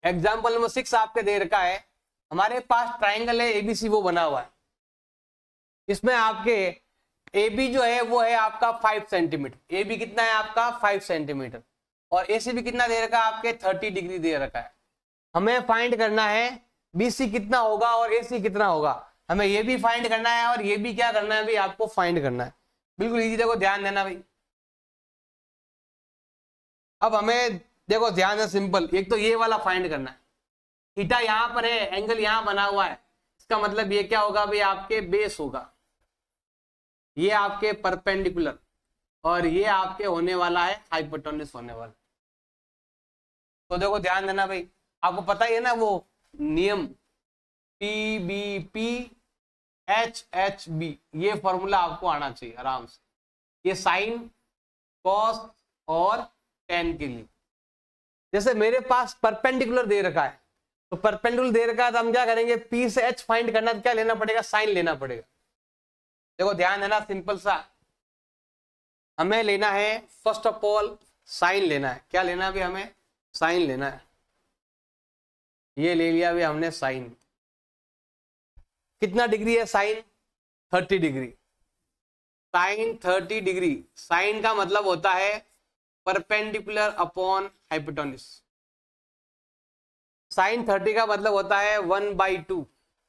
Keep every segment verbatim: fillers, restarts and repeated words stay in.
Example number six आपके दे रखा है, हमारे पास ट्राइंगल है एबीसी वो बना हुआ है, इसमें आपके ए बी जो है वो है आपका फाइव सेंटीमीटर, ए बी कितना है आपका फाइव सेंटीमीटर, और ए सी भी कितना दे रखा है आपके थर्टी डिग्री दे रखा है। हमें फाइंड करना है बी सी कितना होगा और ए सी कितना होगा, हमें ये भी फाइंड करना है और ये भी क्या करना है भाई आपको फाइंड करना है। बिल्कुल इजी, देखो ध्यान देना भाई। अब हमें देखो ध्यान है, सिंपल, एक तो ये वाला फाइंड करना है, थीटा यहां पर है, एंगल यहां बना हुआ है, इसका मतलब ये क्या होगा भाई आपके बेस होगा, ये आपके परपेंडिकुलर, और ये आपके होने वाला है हाइपोटेन्यूज होने वाला। तो देखो ध्यान देना भाई, आपको पता ही है ना वो नियम P B P H H B, ये फॉर्मूला आपको आना चाहिए आराम से, ये साइन कॉस और टेन के लिए। जैसे मेरे पास परपेंडिकुलर दे रखा है, तो परपेंडिकुलर दे रखा है तो हम क्या करेंगे, पी से एच फाइंड करना तो क्या लेना पड़ेगा, साइन लेना पड़ेगा। देखो ध्यान देना, सिंपल सा, हमें लेना है फर्स्ट ऑफ ऑल साइन लेना है। क्या लेना है भी हमें, साइन लेना है। ये ले लिया भी हमने साइन, कितना डिग्री है sine, thirty degree, sine thirty degree, sine का मतलब होता है perpendicular upon hypotenuse, sine thirty का मतलब होता है वन बाई टू,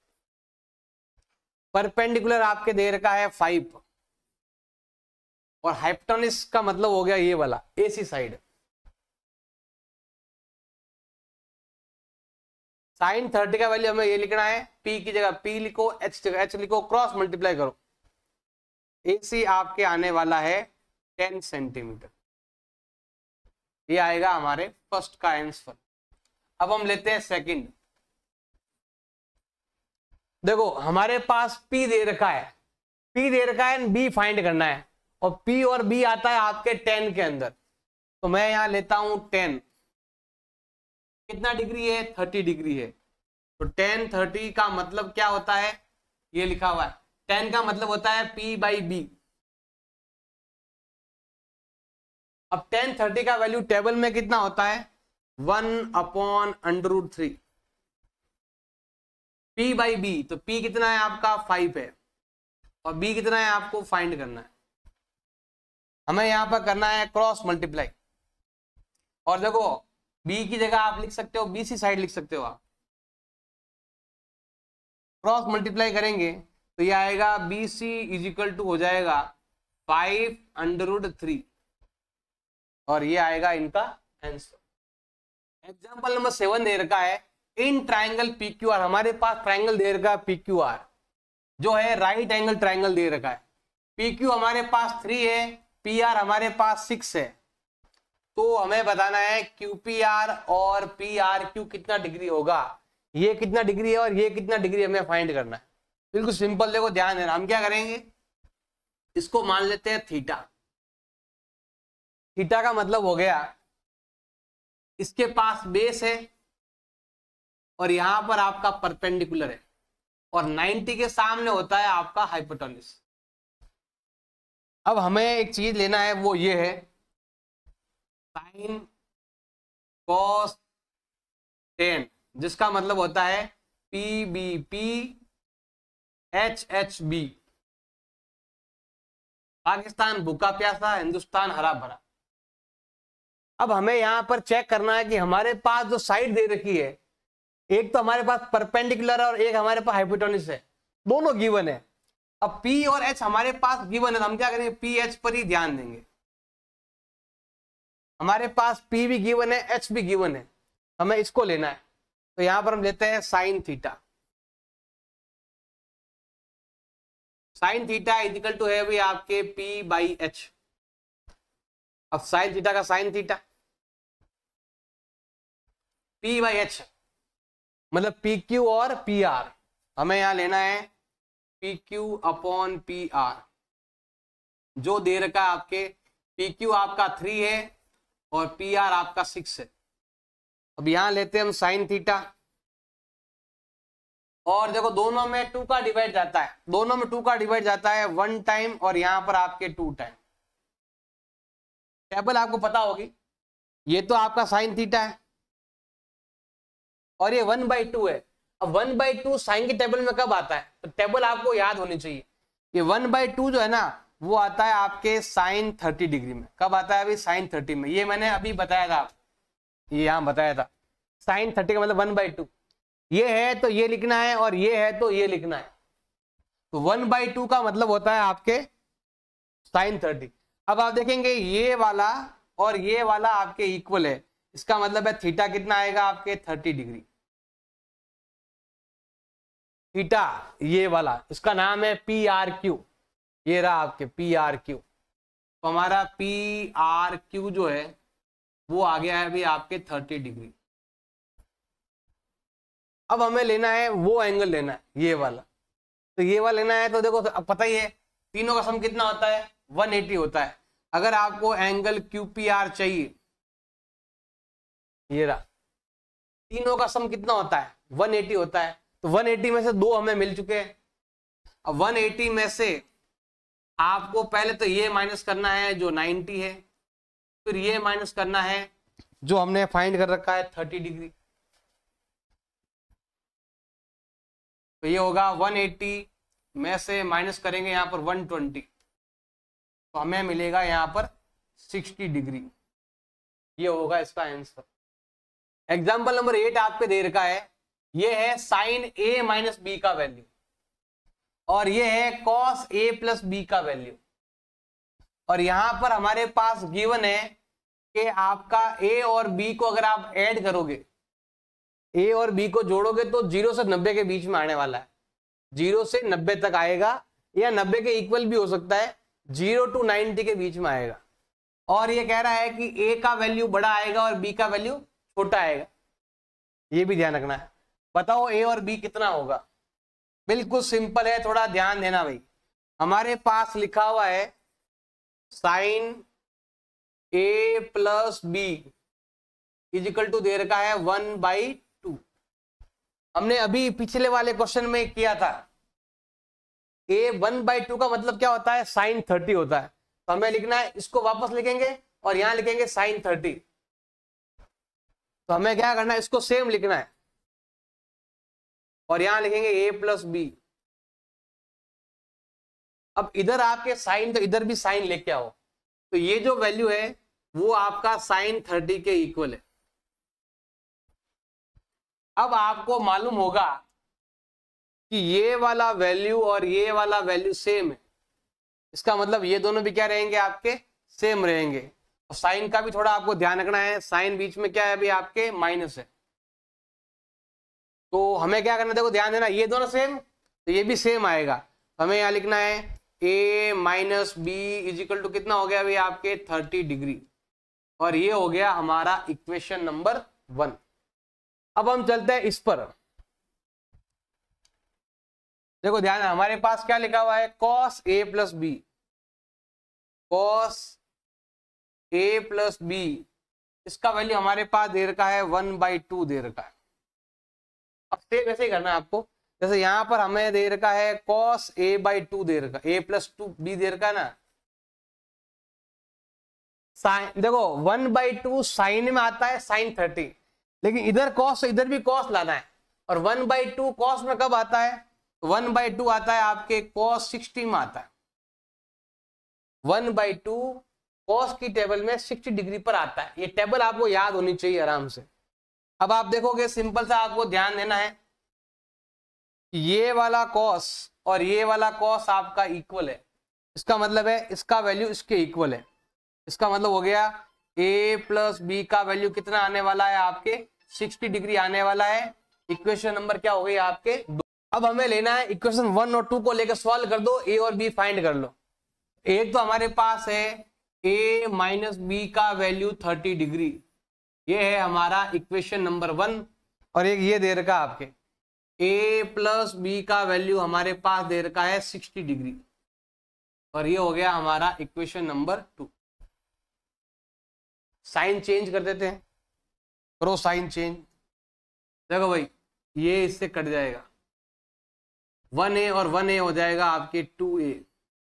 परपेंडिकुलर आपके दे रखा है फाइव, और हाइपोटेन्यूज का मतलब हो गया ये वाला एसी साइड। साइन थर्टी का वैल्यू हमें ये लिखना है, पी की जगह पी लिखो, एच जगह एच लिखो, क्रॉस मल्टीप्लाई करो, एसी आपके आने वाला है टेन सेंटीमीटर। ये आएगा हमारे फर्स्ट का आंसर। अब हम लेते हैं सेकंड। देखो हमारे पास P दे रखा है, P दे रखा है, B फाइंड करना है, और P और B आता है आपके टेन के अंदर, तो मैं यहां लेता हूं टेन, कितना डिग्री है, थर्टी डिग्री है, तो टेन थर्टी का मतलब क्या होता है, ये लिखा हुआ है, टेन का मतलब होता है P बाई बी। अब टेन थर्टी का वैल्यू टेबल में कितना होता है, one upon under root three, P by B, तो P कितना है आपका फाइव है, और B कितना है आपको फाइंड करना है। हमें यहां पर करना है क्रॉस मल्टीप्लाई, और देखो B की जगह आप लिख सकते हो B सी साइड लिख सकते हो आप, क्रॉस मल्टीप्लाई करेंगे तो ये आएगा B C is equal to हो जाएगा फाइव अंडर रूट थ्री, और ये आएगा इनका आंसर। एग्जांपल नंबर सेवन दे रखा है, in triangle P Q R, हमारे पास ट्राइंगल दे रखा है पी क्यू आर, जो है राइट एंगल ट्राइंगल दे रखा है, पी क्यू हमारे पास थ्री है, पी आर हमारे पास सिक्स है, तो हमें बताना है क्यू पी आर और पी आर क्यू कितना डिग्री होगा, ये कितना डिग्री है और ये कितना डिग्री हमें फाइंड करना है। बिल्कुल सिंपल, देखो ध्यान देना, हम क्या करेंगे, इसको मान लेते हैं थीटा। थीटा का मतलब हो गया इसके पास बेस है और यहां पर आपका परपेंडिकुलर है, और नाइंटी के सामने होता है आपका हाइपोटेन्यूज। अब हमें एक चीज लेना है, वो ये है साइन कॉस टेन, जिसका मतलब होता है P B P H H B. Pakistan भूखा प्यासा, हिंदुस्तान हरा भरा। अब हमें यहां पर चेक करना है कि हमारे पास जो साइड दे रखी है, एक तो हमारे पास परपेंडिकुलर है और एक हमारे पास हाइपोटेन्यूज है, दोनों गिवन है। अब P और H हमारे पास गिवन है, तो हम क्या करेंगे, पी एच पर ही ध्यान देंगे। हमारे पास P भी गिवन है, H भी गिवन है, हमें इसको लेना है, तो यहां पर हम लेते हैं sine theta. Sine theta is equal to है भी आपके P बाई एच। अब साइन थीटा का sine theta P by H मतलब पी क्यू और पी आर, हमें यहां लेना है P Q upon P R, जो दे रखा है आपके पी क्यू आपका थ्री है और पी आर आपका सिक्स है। अब यहां लेते हैं हम साइन थीटा, और देखो दोनों में टू का डिवाइड जाता है, दोनों में टू का डिवाइड जाता है वन टाइम, और यहां पर आपके टू टाइम। टेबल आपको पता होगी, ये तो आपका साइन थीटा है, और ये वन बाई टू है। अब वन बाई टू साइन के टेबल में कब आता है, तो टेबल आपको याद होनी चाहिए। ये वन बाई टू जो है ना वो आता है आपके साइन थर्टी डिग्री में। कब आता है अभी, साइन थर्टी में। ये मैंने अभी बताया था आपको, ये यहाँ बताया था साइन थर्टी का मतलब वन बाई टू। ये है तो ये लिखना है और ये है तो ये लिखना है। तो वन बाई टू का मतलब होता है आपके साइन थर्टी। अब आप देखेंगे ये वाला और ये वाला आपके इक्वल है, इसका मतलब है थीटा कितना आएगा आपके थर्टी डिग्री। थीटा ये वाला इसका नाम है पी आर क्यू, ये रहा आपके पी आर क्यू। तो हमारा पी आर क्यू जो है वो आ गया है अभी आपके थर्टी डिग्री। अब हमें लेना है वो एंगल लेना है ये वाला, तो ये वाला लेना है। तो देखो अब पता ही है तीनों का सम कितना होता है, वन एटी होता है। अगर आपको एंगल क्यू पी आर चाहिए, ये रहा, तीनों का सम कितना होता है, वन एटी होता है। तो वन एटी में से दो हमें मिल चुके हैं। अब वन एटी में से आपको पहले तो ये माइनस करना है जो नाइंटी है, फिर ये माइनस करना है जो हमने फाइंड कर रखा है थर्टी डिग्री। तो ये होगा वन एटी में से माइनस करेंगे यहाँ पर वन ट्वेंटी, तो हमें मिलेगा यहाँ पर सिक्सटी डिग्री। ये होगा इसका आंसर। एग्जाम्पल नंबर एट आपके दे रखा है, ये है साइन ए माइनस बी का वैल्यू और ये है कॉस ए प्लस बी का वैल्यू। और यहां पर हमारे पास गिवन है कि आपका ए और बी को अगर आप ऐड करोगे, ए और बी को जोड़ोगे तो जीरो से नब्बे के बीच में आने वाला है। जीरो से नब्बे तक आएगा या नब्बे के इक्वल भी हो सकता है, जीरो टू नाइंटी के बीच में आएगा। और ये कह रहा है कि ए का वैल्यू बड़ा आएगा और बी का वैल्यू छोटा आएगा, ये भी ध्यान रखना है। बताओ ए और बी कितना होगा। बिल्कुल सिंपल है, थोड़ा ध्यान देना भाई। हमारे पास लिखा हुआ है sine A plus B is equal to दे रखा है वन बाई टू। हमने अभी पिछले वाले क्वेश्चन में किया था, ए वन बाई टू का मतलब क्या होता है, साइन थर्टी होता है। तो हमें लिखना है, इसको वापस लिखेंगे और यहां लिखेंगे साइन थर्टी। तो हमें क्या करना है, इसको सेम लिखना है और यहां लिखेंगे ए प्लस बी। अब इधर आपके साइन, तो इधर भी साइन लेके आओ। तो ये जो वैल्यू है वो आपका साइन थर्टी के इक्वल है। अब आपको मालूम होगा कि ये वाला वैल्यू और ये वाला वैल्यू सेम है, इसका मतलब ये दोनों भी क्या रहेंगे आपके, सेम रहेंगे। और साइन का भी थोड़ा आपको ध्यान रखना है, साइन बीच में क्या है अभी आपके माइनस है। तो हमें क्या करना है, देखो ध्यान देना, ये दोनों सेम तो ये भी सेम आएगा। तो हमें यहाँ लिखना है a minus B is equal to कितना हो गया अभी आपके थर्टी डिग्री। और ये हो गया हमारा इक्वेशन नंबर वन। अब हम चलते हैं इस पर। देखो ध्यान है, हमारे पास क्या लिखा हुआ है, cos a plus B, cos a plus B, इसका वैल्यू हमारे पास दे रखा है वन बाई टू दे रखा है। अब सेम ऐसे ही करना है आपको, जैसे यहां पर हमें दे रखा है cos a बाई टू दे रखा है, a प्लस टू बी दे रखा है ना। साइन देखो वन बाई टू साइन में आता है साइन थर्टी, लेकिन इधर cos इधर भी cos लाना है। और वन बाई टू cos में कब आता है, वन बाई टू आता है आपके cos सिक्सटी में आता है। वन बाई टू cos की टेबल में सिक्सटी डिग्री पर आता है। ये टेबल आपको याद होनी चाहिए आराम से। अब आप देखोगे, सिंपल सा आपको ध्यान देना है, ये वाला cos और ये वाला cos आपका इक्वल है। इसका मतलब है इसका वैल्यू इसके इक्वल है। इसका मतलब हो गया a प्लस बी का वैल्यू कितना आने वाला है आपके सिक्सटी डिग्री आने वाला है। इक्वेशन नंबर क्या हो गई आपके दो। अब हमें लेना है इक्वेशन वन और टू को लेकर सॉल्व कर दो, a और b फाइंड कर लो। एक तो हमारे पास है a माइनस बी का वैल्यू थर्टी डिग्री, ये है हमारा इक्वेशन नंबर वन। और एक ये दे रखा आपके a प्लस बी का वैल्यू हमारे पास दे रखा है सिक्सटी डिग्री, और ये हो गया हमारा equation number two. Sign change कर देते हैं, करो साइन चेंज। देखो भाई ये इससे कट जाएगा, वन ए और वन ए हो जाएगा आपके टू ए,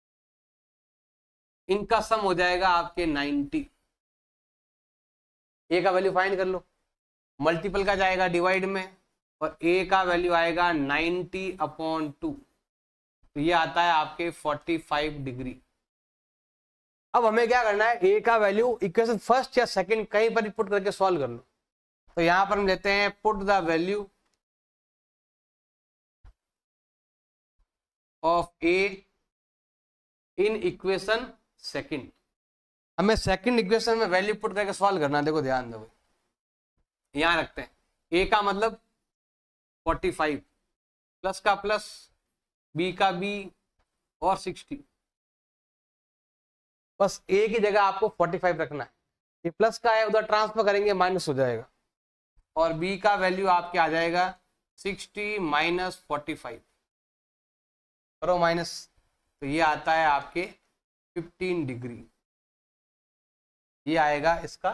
इनका सम हो जाएगा आपके नाइंटी। ए का वैल्यू फाइंड कर लो, मल्टीपल का जाएगा डिवाइड में, और a का वैल्यू आएगा नाइन्टी अपॉन टू, तो ये आता है आपके फोर्टी फाइव डिग्री। अब हमें क्या करना है, a का वैल्यू इक्वेशन फर्स्ट या सेकंड कहीं पर पुट करके सॉल्व कर लो। तो यहां पर हम लेते हैं put the value of a in equation second. हमें सेकंड इक्वेशन में वैल्यू पुट करके सॉल्व करना है। देखो ध्यान दो, यहां रखते हैं a का मतलब फोर्टी फाइव, प्लस का प्लस, b का b और सिक्सटी। बस a की जगह आपको फोर्टी फाइव रखना है। ये प्लस का है, उधर ट्रांसफर करेंगे माइनस हो जाएगा, और b का वैल्यू आपके आ जाएगा सिक्सटी माइनस फोर्टी फाइव, करो माइनस, तो ये आता है आपके फिफ्टीन डिग्री। ये आएगा इसका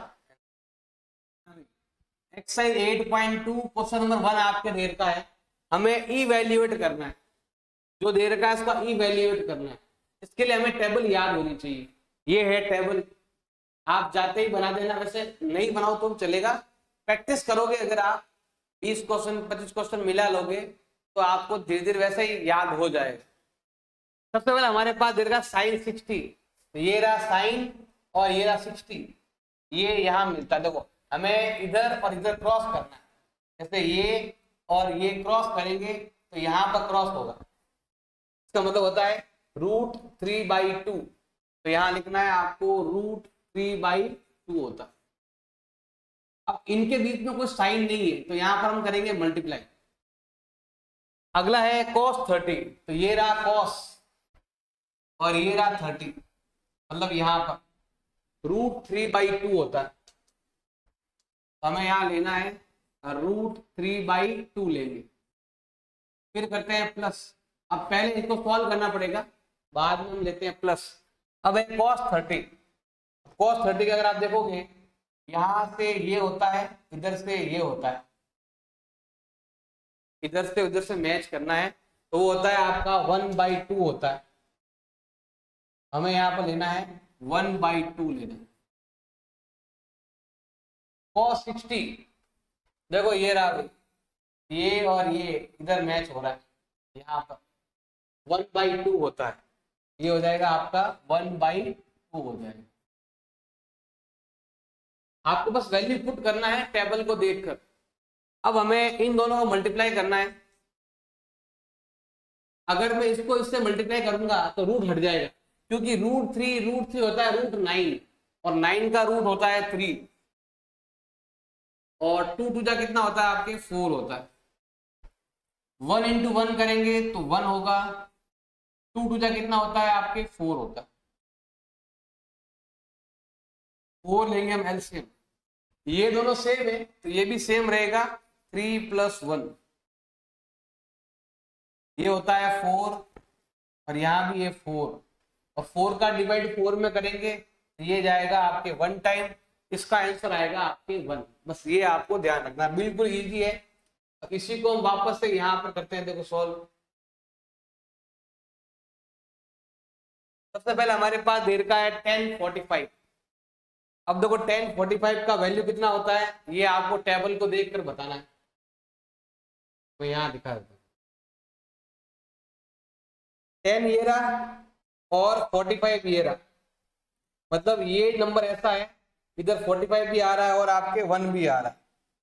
exercise eight point two question number one आपके देर का है। हमें इवैल्यूएट करना है, जो देर का है इसका इवैल्यूएट करना है। इसके लिए हमें टेबल याद होनी चाहिए। ये है टेबल, आप जाते ही बना देना, वैसे नहीं बनाओ तो चलेगा, प्रैक्टिस करोगे अगर आप बीस क्वेश्चन पच्चीस क्वेश्चन मिला लोगे तो आपको धीरे धीरे वैसे ही याद हो जाएगा। सबसे पहले हमारे पास दे रखा साइन सिक्सटी, ये रहा साइन और ये रहा सिक्सटी, ये यहाँ मिलता है। देखो हमें इधर और इधर क्रॉस करना है, जैसे ये और ये क्रॉस करेंगे तो यहाँ पर क्रॉस होगा, इसका मतलब होता है रूट थ्री बाई टू। तो यहाँ लिखना है आपको रूट थ्री बाई टू होता है। अब इनके बीच में कोई साइन नहीं है तो यहाँ पर हम करेंगे मल्टीप्लाई। अगला है कॉस थर्टी, तो ये रहा कॉस और ये रहा थर्टी, मतलब यहाँ पर रूट थ्री बाई टू होता है। तो हमें यहाँ लेना है रूट थ्री बाई टू लेंगे, फिर करते हैं प्लस। अब पहले इसको सॉल्व करना पड़ेगा, बाद में हम लेते हैं प्लस। अब है कॉस थर्टी, कॉस थर्टी का अगर आप देखोगे यहां से ये होता है, इधर से ये होता है, इधर से उधर से मैच करना है तो वो होता है आपका वन बाई टू होता है। हमें यहाँ पर लेना है वन बाई टू लेना है। कॉस सिक्सटी, देखो ये रहा भाई, ये और ये इधर मैच हो रहा है, यहाँ पर वन बाई टू होता है, ये हो जाएगा आपका वन बाई टू हो जाएगा। आपको बस वैल्यू पुट करना है टेबल को देखकर। अब हमें इन दोनों को मल्टीप्लाई करना है। अगर मैं इसको इससे मल्टीप्लाई करूंगा तो रूट हट जाएगा, क्योंकि रूट थ्री रूट थ्री होता है रूट नाइन, और नाइन का रूट होता है थ्री, और टू टू जा कितना होता है आपके फोर होता है। वन इंटू वन करेंगे तो वन होगा, टू टू जा कितना होता है आपके फोर होता है। फोर लेंगे हम एलसीएम, ये दोनों सेम है तो ये भी सेम रहेगा, थ्री प्लस वन, ये होता है फोर और यहाँ भी ये फोर, और फोर का डिवाइड फोर में करेंगे तो ये जाएगा आपके वन टाइम, इसका आंसर आएगा आपके वन। बस ये आपको ध्यान रखना, बिल्कुल इजी है। इसी को हम वापस से यहाँ पर करते हैं, देखो सॉल्व। सबसे पहले हमारे पास देर का है टेन फोर्टी फाइव। अब देखो टेन फोर्टी फाइव का वैल्यू कितना होता है, ये आपको टेबल को देखकर बताना है। तो यहाँ दिखा देता हूं, टेन ये रहा और फोर्टी फाइव ये रहा, मतलब ये नंबर ऐसा है इधर फोर्टी फाइव भी आ रहा है और आपके वन भी आ रहा है।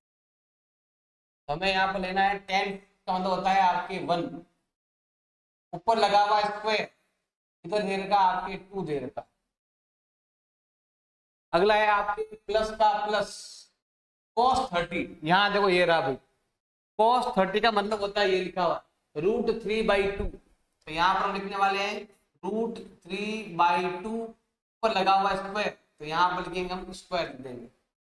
हमें यहाँ पर लेना है टेन का मतलब होता है आपके वन, ऊपर लगा हुआ स्क्वायर, इधर दे रखा आपके टू दे रखा। अगला है आपके प्लस का प्लस, कॉस थर्टी, यहाँ देखो ये रहा भाई, कॉस थर्टी का मतलब होता है ये लिखा हुआ रूट थ्री बाई टू। तो यहाँ पर हम लिखने वाले हैं रूट थ्री बाई टू, ऊपर लगा हुआ स्क्वायर, तो यहाँ पर लिखेंगे हम स्क्वायर लिख देंगे।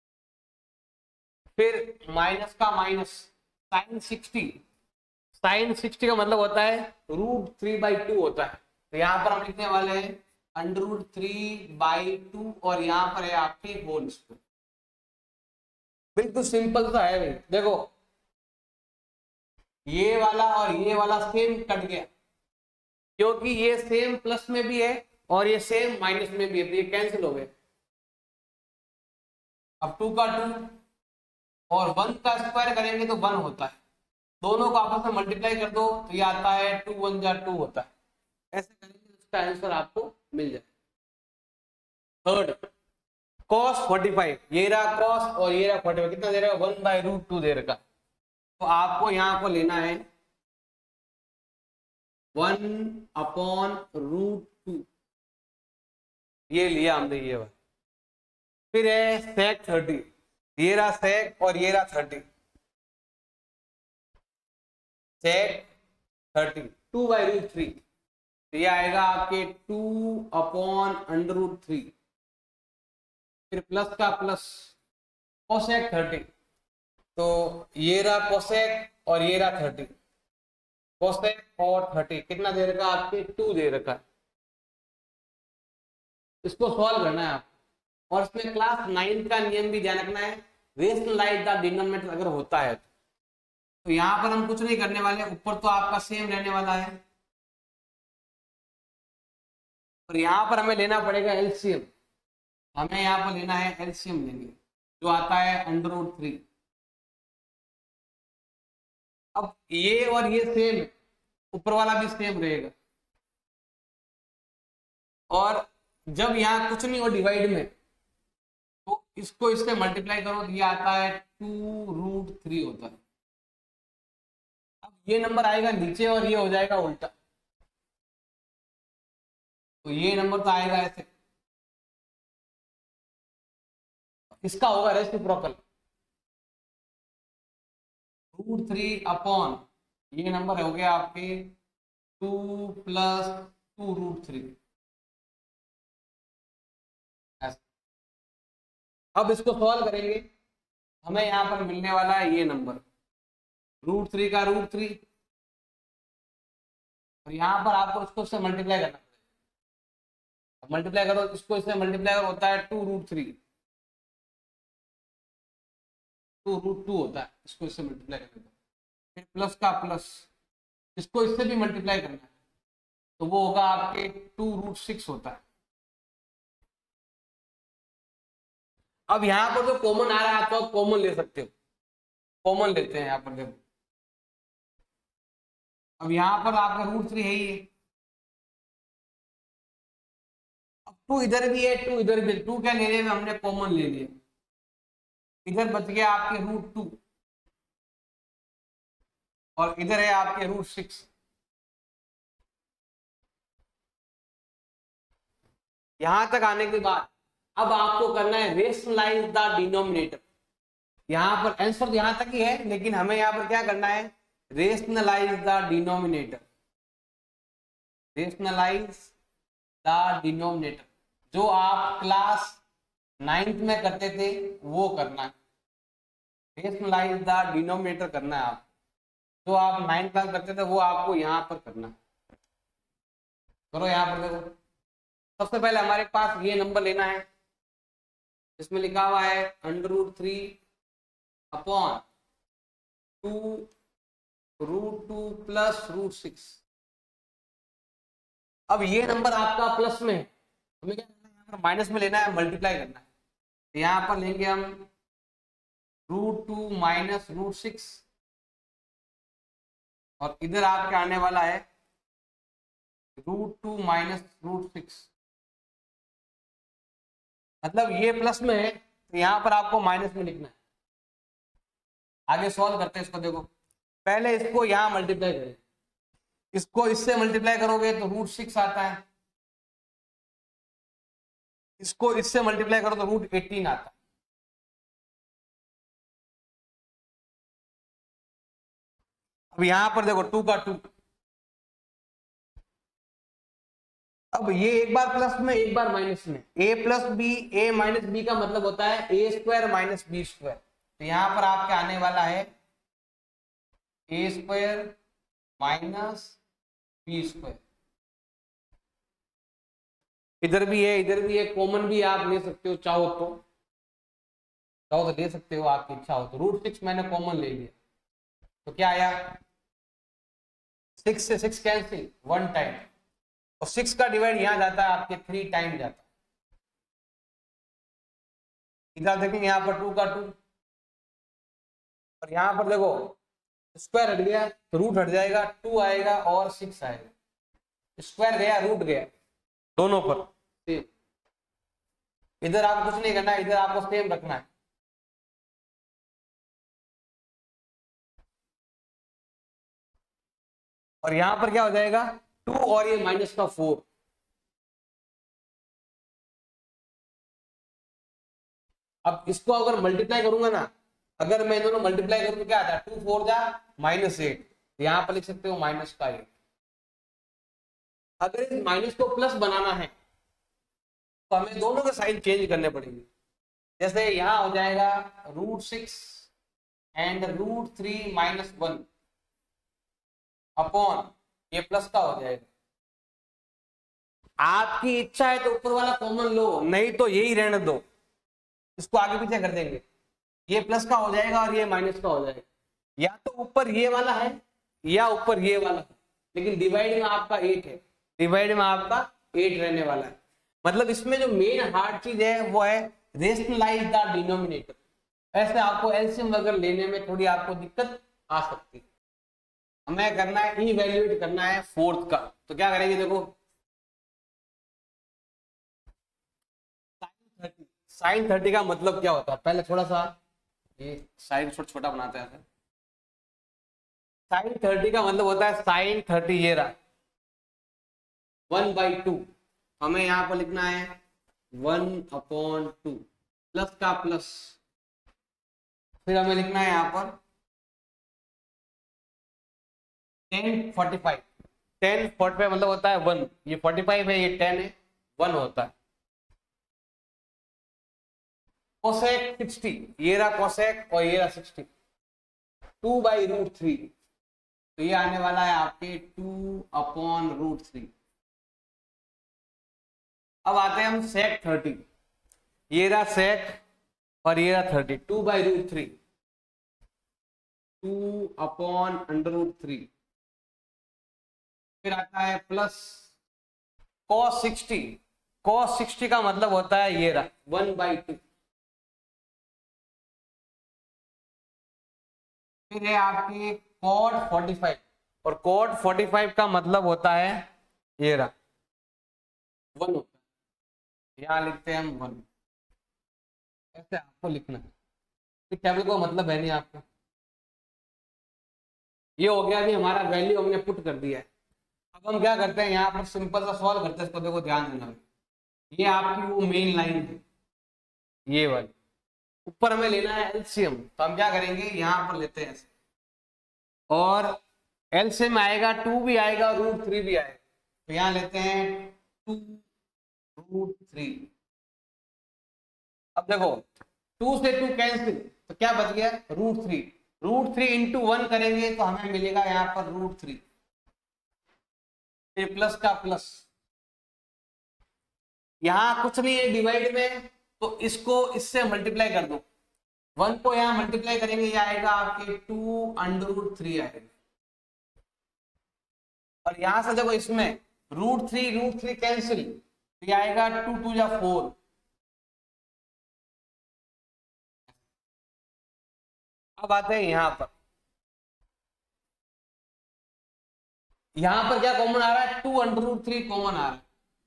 फिर माइनस का minus, sine sixty, sine sixty का मतलब होता है रूट थ्री बाई टू होता है, तो यहाँ पर हम लिखने वाले हैं under root three by two, और यहाँ पर है आपकी होल स्क्वायर। बिल्कुल सिंपल सा है भाई। देखो ये वाला और ये वाला सेम कट गया, क्योंकि ये सेम प्लस में भी है और ये सेम माइनस में भी है, तो ये कैंसिल हो गए। अब टू का टू और वन का स्क्वायर करेंगे तो वन होता है, दोनों को आपस में मल्टीप्लाई कर दो तो ये आता है टू वन जा टू होता है। ऐसे करेंगे उसका आंसर आपको मिल जाए। थर्ड cos फोर्टी फाइव, ये रहा cos और ये रहा फोर्टी फाइव, कितना दे रहा है वन बाई रूट टू दे रखा। तो आपको यहाँ को लेना है वन अपॉन रूट टू, ये लिया हमने ये वाला। फिर है sec थर्टी, ये रहा sec और ये रहा thirty, sec thirty two by root three, ये आएगा आपके two upon under root three, फिर प्लस का प्लस कोसेक थर्टी, तो ये रहा कोसेक और ये रहा थर्टी, कोसेक और थर्टी कितना दे रखा आपके टू दे रखा। इसको सॉल्व करना है आप, और इसमें क्लास नाइन का नियम भी ध्यान रखना है, रेशनलाइज द डिनोमिनेटर अगर होता है तो यहाँ पर हम कुछ नहीं करने वाले, ऊपर तो आपका सेम रहने वाला है, और यहाँ पर हमें लेना पड़ेगा एलसीएम। हमें यहाँ पर लेना है एलसीएम लेंगे, जो आता है अंडर रूट थ्री। अब ये और ये सेम है, ऊपर वाला भी सेम रहेगा, और जब यहाँ कुछ नहीं हो डिवाइड में तो इसको इससे मल्टीप्लाई करो तो ये आता है टू रूट थ्री होता है। अब ये नंबर आएगा नीचे और ये हो जाएगा उल्टा, तो ये नंबर तो आएगा ऐसे, इसका होगा रेसिप्रोकल रूट थ्री अपॉन ये नंबर हो गया आपके two plus two root three. अब इसको सॉल्व करेंगे, हमें यहां पर मिलने वाला है ये नंबर रूट थ्री का रूट थ्री, और यहां पर आपको इसको इससे मल्टीप्लाई करना पड़ेगा। मल्टीप्लाई करो इसको इससे मल्टीप्लाई करो होता है two root three, two root two होता है, इसको इससे मल्टीप्लाई करना, फिर प्लस का प्लस, इसको इससे भी मल्टीप्लाई करना है तो वो होगा आपके टू रूट सिक्स होता है। अब यहाँ पर जो कॉमन आ रहा है तो आप कॉमन ले सकते हो, कॉमन लेते हैं यहाँ पर देखो। अब यहाँ पर आपका रूट थ्री है ही है, अब टू इधर भी है टू इधर भी, टू क्या ले लिया हमने कॉमन ले लिया, इधर बच गया आपके रूट टू और इधर है आपके रूट सिक्स। यहां तक आने के बाद अब आपको करना है रेशनलाइज द डिनोमिनेटर। यहां पर आंसर तो यहां तक ही है, लेकिन हमें यहां पर क्या करना है, rationalise the denominator, rationalise the denominator, जो आप क्लास नाइन्थ में करते थे वो करना है, रेशनलाइज द डिनोमिनेटर करना है आप, जो आप नाइन्थ क्लास करते थे वो आपको यहां पर करना है। करो यहां पर देखो, सबसे पहले हमारे पास ये नंबर लेना है, इसमें लिखा हुआ है under root three upon two root two plus root six. अब ये नंबर आपका प्लस में है, हमें क्या करना है, यहाँ पर माइनस में लेना है, मल्टीप्लाई करना है, तो यहाँ पर लेंगे हम root two minus root six, और इधर आपके आने वाला है root two minus root six. मतलब ये प्लस में है तो यहाँ पर आपको माइनस में लिखना है। आगे सॉल्व करते हैं इसको, देखो पहले इसको यहाँ मल्टीप्लाई करें, इसको इससे मल्टीप्लाई करोगे तो रूट सिक्स आता है, इसको इससे मल्टीप्लाई करो तो रूट एटीन आता है। अब यहां पर देखो टू का टू, अब ये एक बार प्लस में एक बार माइनस में, A plus B, A minus B का मतलब होता है A square minus B square, तो यहां पर आपके आने वाला है A square minus B square. इधर भी है इधर भी है, कॉमन भी आप ले सकते हो, चाहो तो चाहो तो ले सकते हो, आपकी इच्छा हो तो। रूट सिक्स मैंने कॉमन ले लिया तो क्या आया, सिक्स से सिक्स कैंसिल वन टाइम, और सिक्स का डिवाइड यहां जाता है आपके थ्री टाइम जाता है। इधर देखेंगे यहाँ पर टू का टू, और यहाँ पर देखो स्क्वायर हट गया तो रूट हट जाएगा, टू आएगा और सिक्स आएगा। स्क्वायर गया रूट गया दोनों पर। इधर आपको कुछ नहीं करना है, इधर आपको सेम रखना है। और यहां पर क्या हो जाएगा, टू और ये माइनस का फोर। अब इसको अगर मल्टीप्लाई करूंगा ना, अगर मैं दोनों मल्टीप्लाई करूं तो क्या आता है, टू फोर जा माइनस एट, यहां पर लिख सकते हो माइनस का एट। अगर इस माइनस को प्लस बनाना है तो हमें दोनों के साइन चेंज करने पड़ेंगे। जैसे यहां हो जाएगा root six and root three minus one upon ये प्लस का हो जाएगा। आपकी इच्छा है तो ऊपर वाला कॉमन लो, नहीं तो यही रहने दो, इसको आगे पीछे कर देंगे। ये प्लस का हो जाएगा और ये माइनस का हो जाएगा। या तो ऊपर ये वाला है या ऊपर ये वाला है, लेकिन डिवाइड में आपका एट है, डिवाइड में आपका एट रहने वाला है। मतलब इसमें जो मेन हार्ड चीज है वो है रेशनलाइज द डिनोमिनेटर। ऐसे आपको एलसीएम वगैरह लेने में थोड़ी आपको दिक्कत आ सकती है। हमें करना है इवैल्यूएट करना है फोर्थ का, तो क्या करेंगे, देखो साइन थर्टी का मतलब क्या होता है, पहले थोड़ा सा ये साइन छोटा छोटा बनाते हैं। साइन थर्टी का मतलब होता है साइन थर्टी ये रहा वन बाई टू, हमें यहां पर लिखना है वन अपॉन टू प्लस का प्लस, फिर हमें लिखना है यहां पर tan forty five. Tan forty five मतलब होता है वन, ये फोर्टी फाइव है ये टेन है, वन होता है। कोसेक सिक्सटी, ये रहा कोसेक और ये रहा sixty, two by root three, तो ये आने वाला है आपके टू अपॉन रूट थ्री। अब आते हैं हम सेक थर्टी, ये रहा सेक और ये रहा thirty, two by root three, two upon under root three, फिर आता है plus cos sixty. Cos sixty का मतलब होता है ये रहा वन बाई टू, फिर है आपकी कॉट फोर्टी फाइव, और कॉट फोर्टी फाइव का मतलब होता है ये रहा वन होता है, यहां लिखते हैं हम वन। ऐसे आपको लिखना है, टेबल को मतलब है नहीं आपका। ये हो गया, अभी हमारा वैल्यू हमने पुट कर दिया है। अब हम क्या करते हैं, यहाँ पर सिंपल सा सॉल्व करते हैं, इसको देखो ध्यान देना। ये आपकी वो मेन लाइन है ये वाली, ऊपर हमें लेना है एलसीएम, तो हम क्या करेंगे यहाँ पर लेते हैं ऐसे, और एलसीएम आएगा टू भी आएगा और रूट थ्री भी आएगा, तो यहाँ लेते हैं टू रूट थ्री। अब देखो टू से टू कैंसिल, तो क्या बच गया root three, root three into one करेंगे तो हमें मिलेगा यहाँ पर रूट थ्री, प्लस का प्लस, यहां कुछ नहीं है डिवाइड में, तो इसको इससे मल्टीप्लाई कर दो, वन को यहां मल्टीप्लाई करेंगे, ये आएगा आपके टू अंडर रूट थ्री आएगा, और यहां से देखो इसमें root three root three cancel, ये आएगा टू टू या फोर। अब आते हैं यहां पर, यहां पर क्या कॉमन आ रहा है, two under root three common आ रहा है।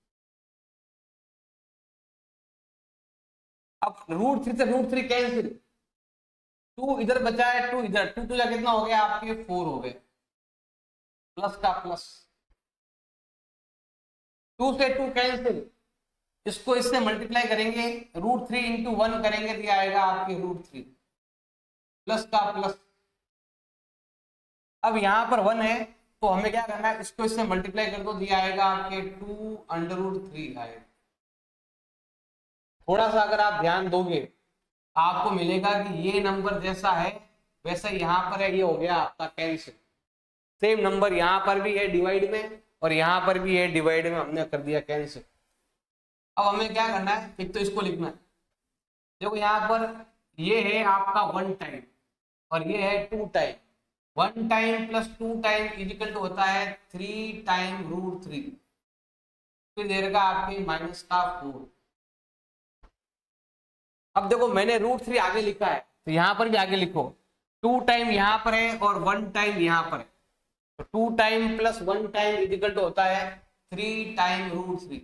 अब रूट थ्री से रूट थ्री कैंसिल, टू इधर बचा है टू इधर, टू टू जा कितना हो गया आपके फोर हो गए, प्लस का प्लस, टू से टू कैंसिल, इसको इससे मल्टीप्लाई करेंगे, रूट थ्री इंटू वन करेंगे तो आएगा आपके रूट थ्री, प्लस का प्लस। अब यहां पर वन है तो हमें क्या करना है, इसको इससे मल्टीप्लाई कर दो, दिया आएगा आपके टू अंडर रूट थ्री आएगा। थोड़ा सा अगर आप ध्यान दोगे आपको मिलेगा कि ये नंबर जैसा है वैसा यहाँ पर है, ये हो गया आपका कैंसिल। सेम नंबर यहाँ पर भी है डिवाइड में और यहाँ पर भी है डिवाइड में, हमने कर दिया कैंसिल। अब हमें क्या करना है, एक तो इसको लिखना है, देखो यहाँ पर ये है आपका वन टाइम और ये है two time, one time plus two time equal to होता है थ्री टाइम रूट थ्री, फिर देगा आपके माइनस का फोर। अब देखो मैंने रूट थ्री आगे लिखा है तो यहां पर भी आगे लिखो, टू टाइम यहाँ पर है और वन टाइम यहाँ पर है, तो two time plus one time equal to होता है थ्री टाइम रूट थ्री।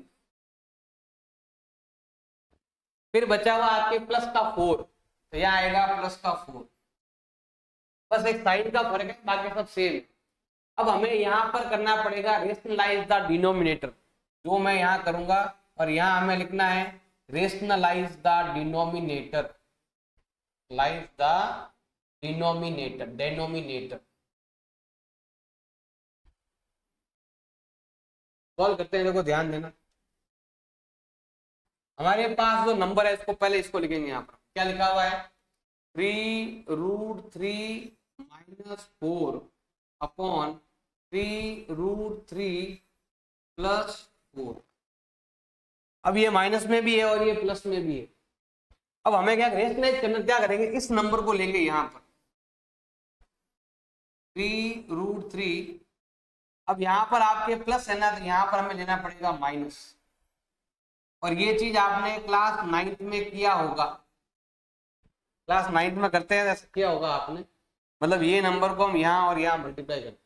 फिर बचा हुआ आपके प्लस का फोर, तो यहाँ आएगा प्लस का फोर, बस एक साइन का फर्क है, बाकी सब सेम। अब हमें यहाँ पर करना पड़ेगा रेशनलाइज द डिनोमिनेटर, जो मैं यहाँ करूंगा, और यहाँ हमें लिखना है रेशनलाइज द डिनोमिनेटर, लाइज द डिनोमिनेटर, डेनोमिनेटर। सॉल्व करते हैं, देखो ध्यान देना। हमारे पास जो नंबर है इसको पहले इसको लिखेंगे, यहाँ पर क्या लिखा हुआ है, three root three minus four upon three root three plus four. अब ये माइनस में भी है और ये प्लस में भी है। अब हमें क्या रेशनलाइज करना, क्या करेंगे, इस नंबर को लेंगे यहाँ पर थ्री रूट थ्री। अब यहाँ पर आपके प्लस है ना, तो यहाँ पर हमें लेना पड़ेगा माइनस, और ये चीज आपने क्लास नाइन्थ में किया होगा, क्लास नाइन्थ में करते हैं ऐसा किया होगा आपने, मतलब ये नंबर को हम यहाँ और यहाँ मल्टीप्लाई करते हैं।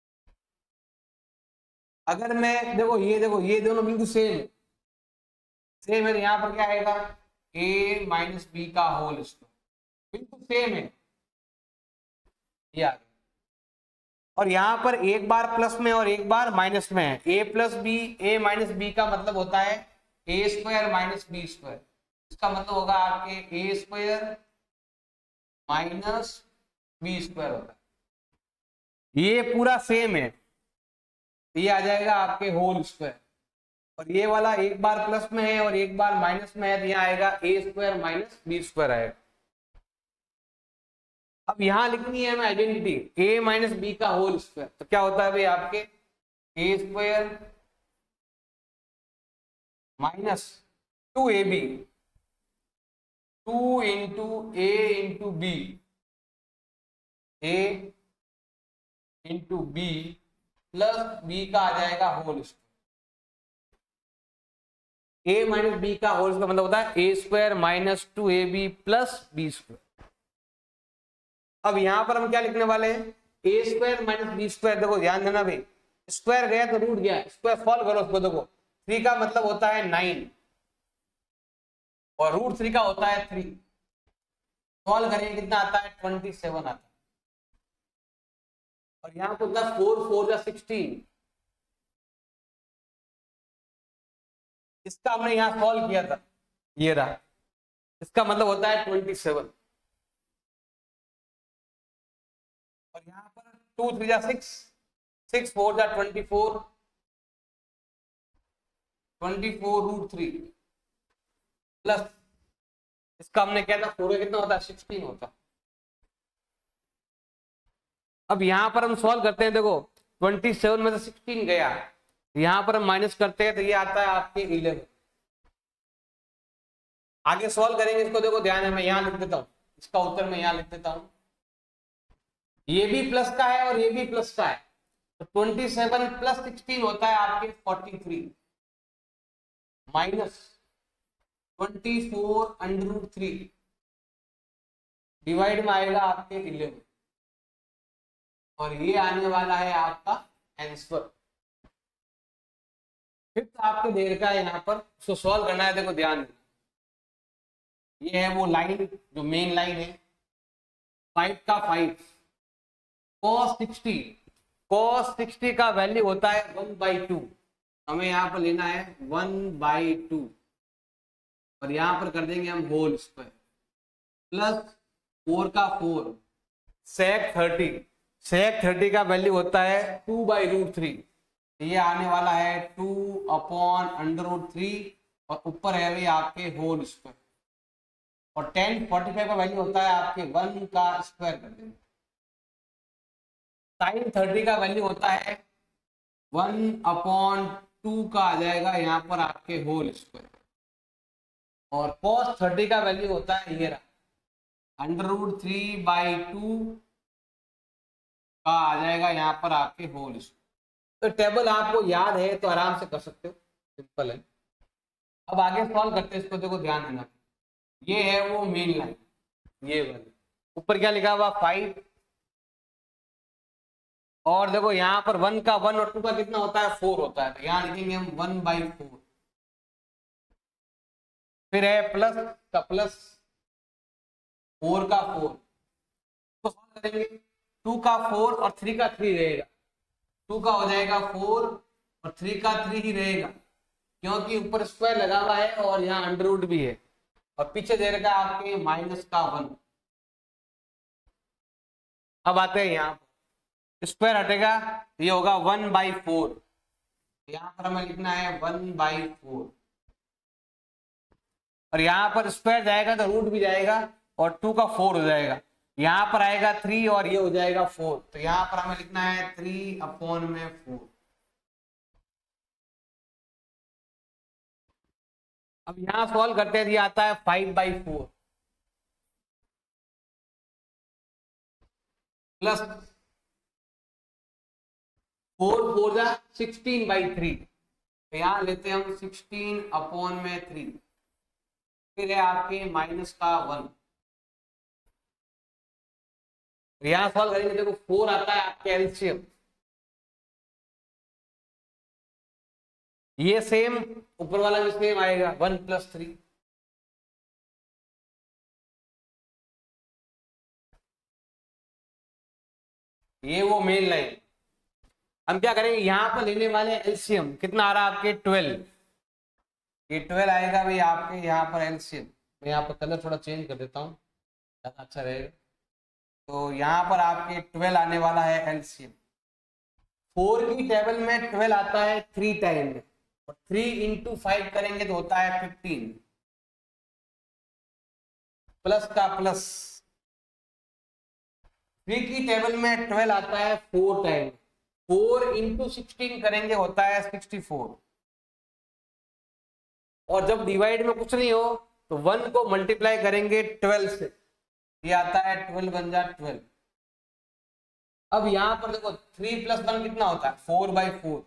अगर मैं देखो ये देखो ये दोनों बिल्कुल सेम सेम है, तो यहाँ पर क्या आएगा, a माइनस बी का होल स्क्वायर, बिल्कुल सेम है ये आ गया। और यहाँ पर एक बार प्लस में और एक बार माइनस में है, a plus B, A minus B का मतलब होता है A square minus B square, इसका मतलब होगा आपके A square minus B square होगा। ये पूरा सेम है, ये आ जाएगा आपके होल स्क्वायर, और ये वाला एक बार प्लस में है और एक बार माइनस में है, तो यहाँ आएगा A square minus B square आएगा। अब यहाँ लिखनी है हमें आइडेंटिटी a माइनस बी का होल स्क्वायर, तो क्या होता है भाई आपके A square minus two A B, two into A into B, A into B plus B का आ जाएगा whole square. A minus B का होल स्क्वायर मतलब होता है A square minus two A B plus B square. अब यहां पर हम क्या लिखने वाले हैं, A square minus B square. देखो ध्यान देना भाई, स्क्वायर गया तो रूट गया, स्क्वायर सॉल्व करो उसको। देखो थ्री का मतलब होता है नाइन और रूट थ्री का होता है थ्री, सॉल्व करेंगे कितना आता है, ट्वेंटी सेवन आता है। और यहाँ पर दस फोर फोर या सिक्सटीन, इसका हमने यहाँ सॉल्व किया था, ये रहा, इसका मतलब होता है ट्वेंटी सेवन। और यहाँ पर टू थ्री जा सिक्स, सिक्स फोर जा twenty four, twenty four root three plus इसका हमने क्या था फोर कितना होता है, सिक्सटीन होता। अब यहां पर हम सॉल्व करते हैं, देखो ट्वेंटी सेवन में से सिक्सटीन गया, यहां पर हम माइनस करते हैं तो ये आता है आपके इलेवन। आगे सॉल्व करेंगे इसको, देखो ध्यान है, मैं यहां लिख देता हूं, इसका उत्तर मैं यहां लिख देता हूं। ये भी प्लस का है और ये भी प्लस का है, तो ट्वेंटी सेवन प्लस सिक्सटीन होता है आपके forty three minus twenty four under root three divide में आएगा आपके इलेवन, और ये आने वाला है आपका आंसर। फिफ्थ आपके देर का है यहाँ पर, उसको सॉल्व करना है। देखो ध्यान, ये है वो लाइन जो मेन लाइन है, फाइव का five cos sixty, cos sixty का वैल्यू होता है वन बाई टू, हमें यहाँ पर लेना है वन बाई टू, और यहाँ पर कर देंगे हम होल स्क्वायर प्लस फोर का four, sec thirty, sec thirty का वैल्यू होता है टू बाई रूट थ्री, ये आने वाला है two upon under root three, और ऊपर है भी आपके होल स्क्वायर, और टेन फोर्टी फाइव का वैल्यू होता है आपके वन का स्क्वायर कर देंगे। साइन थर्टी का वैल्यू होता है वन अपॉन टू का आ जाएगा यहाँ पर आपके होल स्क्वायर, और कॉस थर्टी का वैल्यू होता है ये रहा under root three by two का आ जाएगा यहाँ पर आपके होल स्क्वायर। तो टेबल आपको याद है तो आराम से कर सकते हो, सिंपल है। अब आगे सॉल्व करते हैं इसको, देखो ध्यान देना, ये है वो मेन लाइन, ये वाली, ऊपर क्या लिखा हुआ फाइव, और देखो यहाँ पर वन का वन और टू का कितना होता है फोर होता है, तो यहाँ लिखेंगे हम वन बाई फोर। फिर है प्लस का प्लस, फोर का फोर, तो सॉल्व करेंगे, टू का फोर और थ्री का थ्री रहेगा, टू का हो जाएगा फोर और थ्री का थ्री ही रहेगा, क्योंकि ऊपर स्क्वायर लगा हुआ है और यहाँ अंडर रूट भी है, और पीछे दे रखा है आपके माइनस का वन। अब आते हैं यहाँ पर, स्क्वायर हटेगा, ये होगा वन बाई फोर, यहाँ पर हमें लिखना है वन बाई फोर, और यहाँ पर स्क्वायर जाएगा तो रूट भी जाएगा और टू का फोर हो जाएगा, यहाँ पर आएगा थ्री और ये हो जाएगा फोर, तो यहाँ पर हमें लिखना है थ्री अपॉन में फोर। अब यहाँ सॉल्व करते हैं, ये आता है five by four plus four four जा सिक्सटीन बाई थ्री, तो यहाँ लेते हैं हम सिक्सटीन अपॉन में थ्री, फिर है आपके माइनस का वन। यहां सॉल्व करेंगे, देखो फोर आता है आपके एलसीएम, ये सेम ऊपर वाला भी सेम आएगा वन प्लस थ्री, ये वो मेन लाइन। हम क्या करेंगे, यहां पर लेने वाले एलसीएम कितना आ रहा है आपके ट्वेल्व, ये ट्वेल्व आएगा भाई आपके यहाँ पर एलसीएम। मैं यहाँ पर कलर थोड़ा चेंज कर देता हूँ, ज्यादा अच्छा रहेगा। तो यहाँ पर आपके ट्वेल्व आने वाला है एलसीएम। फोर की टेबल में ट्वेल्व आता है थ्री टाइम में, और थ्री इंटू फाइव करेंगे तो होता है फिफ्टीन, प्लस का प्लस। थ्री की टेबल में ट्वेल्व आता है four time, four into sixteen करेंगे होता है सिक्सटी फोर, और जब डिवाइड में कुछ नहीं हो तो वन को मल्टीप्लाई करेंगे ट्वेल्व से, ये आता है ट्वेल्व बन जा ट्वेल्व। अब यहां पर देखो थ्री प्लस वन कितना होता है फोर बाई फोर,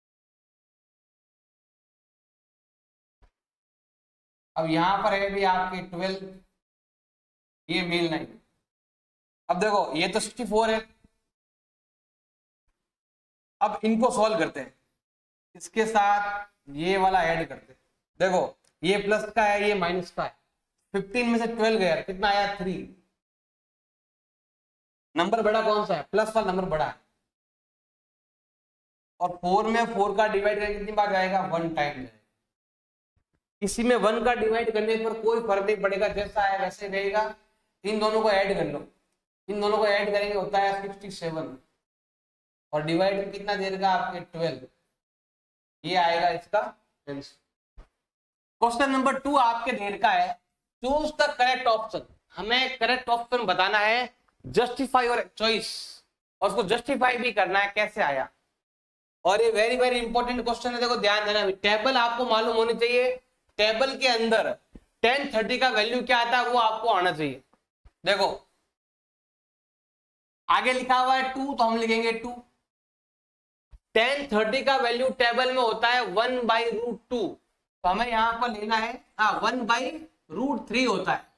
अब यहां पर है भी आपके ट्वेल्व, ये मेल लाइन। अब देखो ये तो सिक्सटी फोर है, अब इनको सॉल्व करते हैं, इसके साथ ये वाला ऐड करते हैं। देखो ये प्लस का है, ये माइनस का है, फिफ्टीन में से ट्वेल्व गया, कितना आया थ्री, नंबर बड़ा कौन सा है, प्लस वाला नंबर बड़ा है, और फोर में फोर का डिवाइड करके कितनी बार जाएगा, वन टाइम जाएगा। इसी में वन का डिवाइड करने पर कोई फर्क नहीं पड़ेगा, जैसा है वैसे रहेगा। इन दोनों को ऐड कर लो, इन दोनों को ऐड करेंगे होता है सिक्सटी सेवन, और डिवाइड कितना दे देगा आपके ट्वेल्व, ये आएगा इसका आंसर। क्वेश्चन नंबर टू आपके देर का है, चूज द करेक्ट ऑप्शन। हमें करेक्ट ऑप्शन बताना है, जस्टिफाई और चॉइस, और उसको जस्टिफाई भी करना है कैसे आया। और ये वेरी वेरी इंपॉर्टेंट क्वेश्चन है, देखो ध्यान देना। टेबल आपको मालूम होनी चाहिए, टेबल के अंदर टेन थर्टी का वैल्यू क्या आता है वो आपको आना चाहिए। देखो आगे लिखा हुआ है टू, तो हम लिखेंगे टू। टेन थर्टी का वैल्यू टेबल में होता है वन बाई रूट टू, तो हमें यहां पर लेना है हाँ वन बाई रूट थ्री होता है।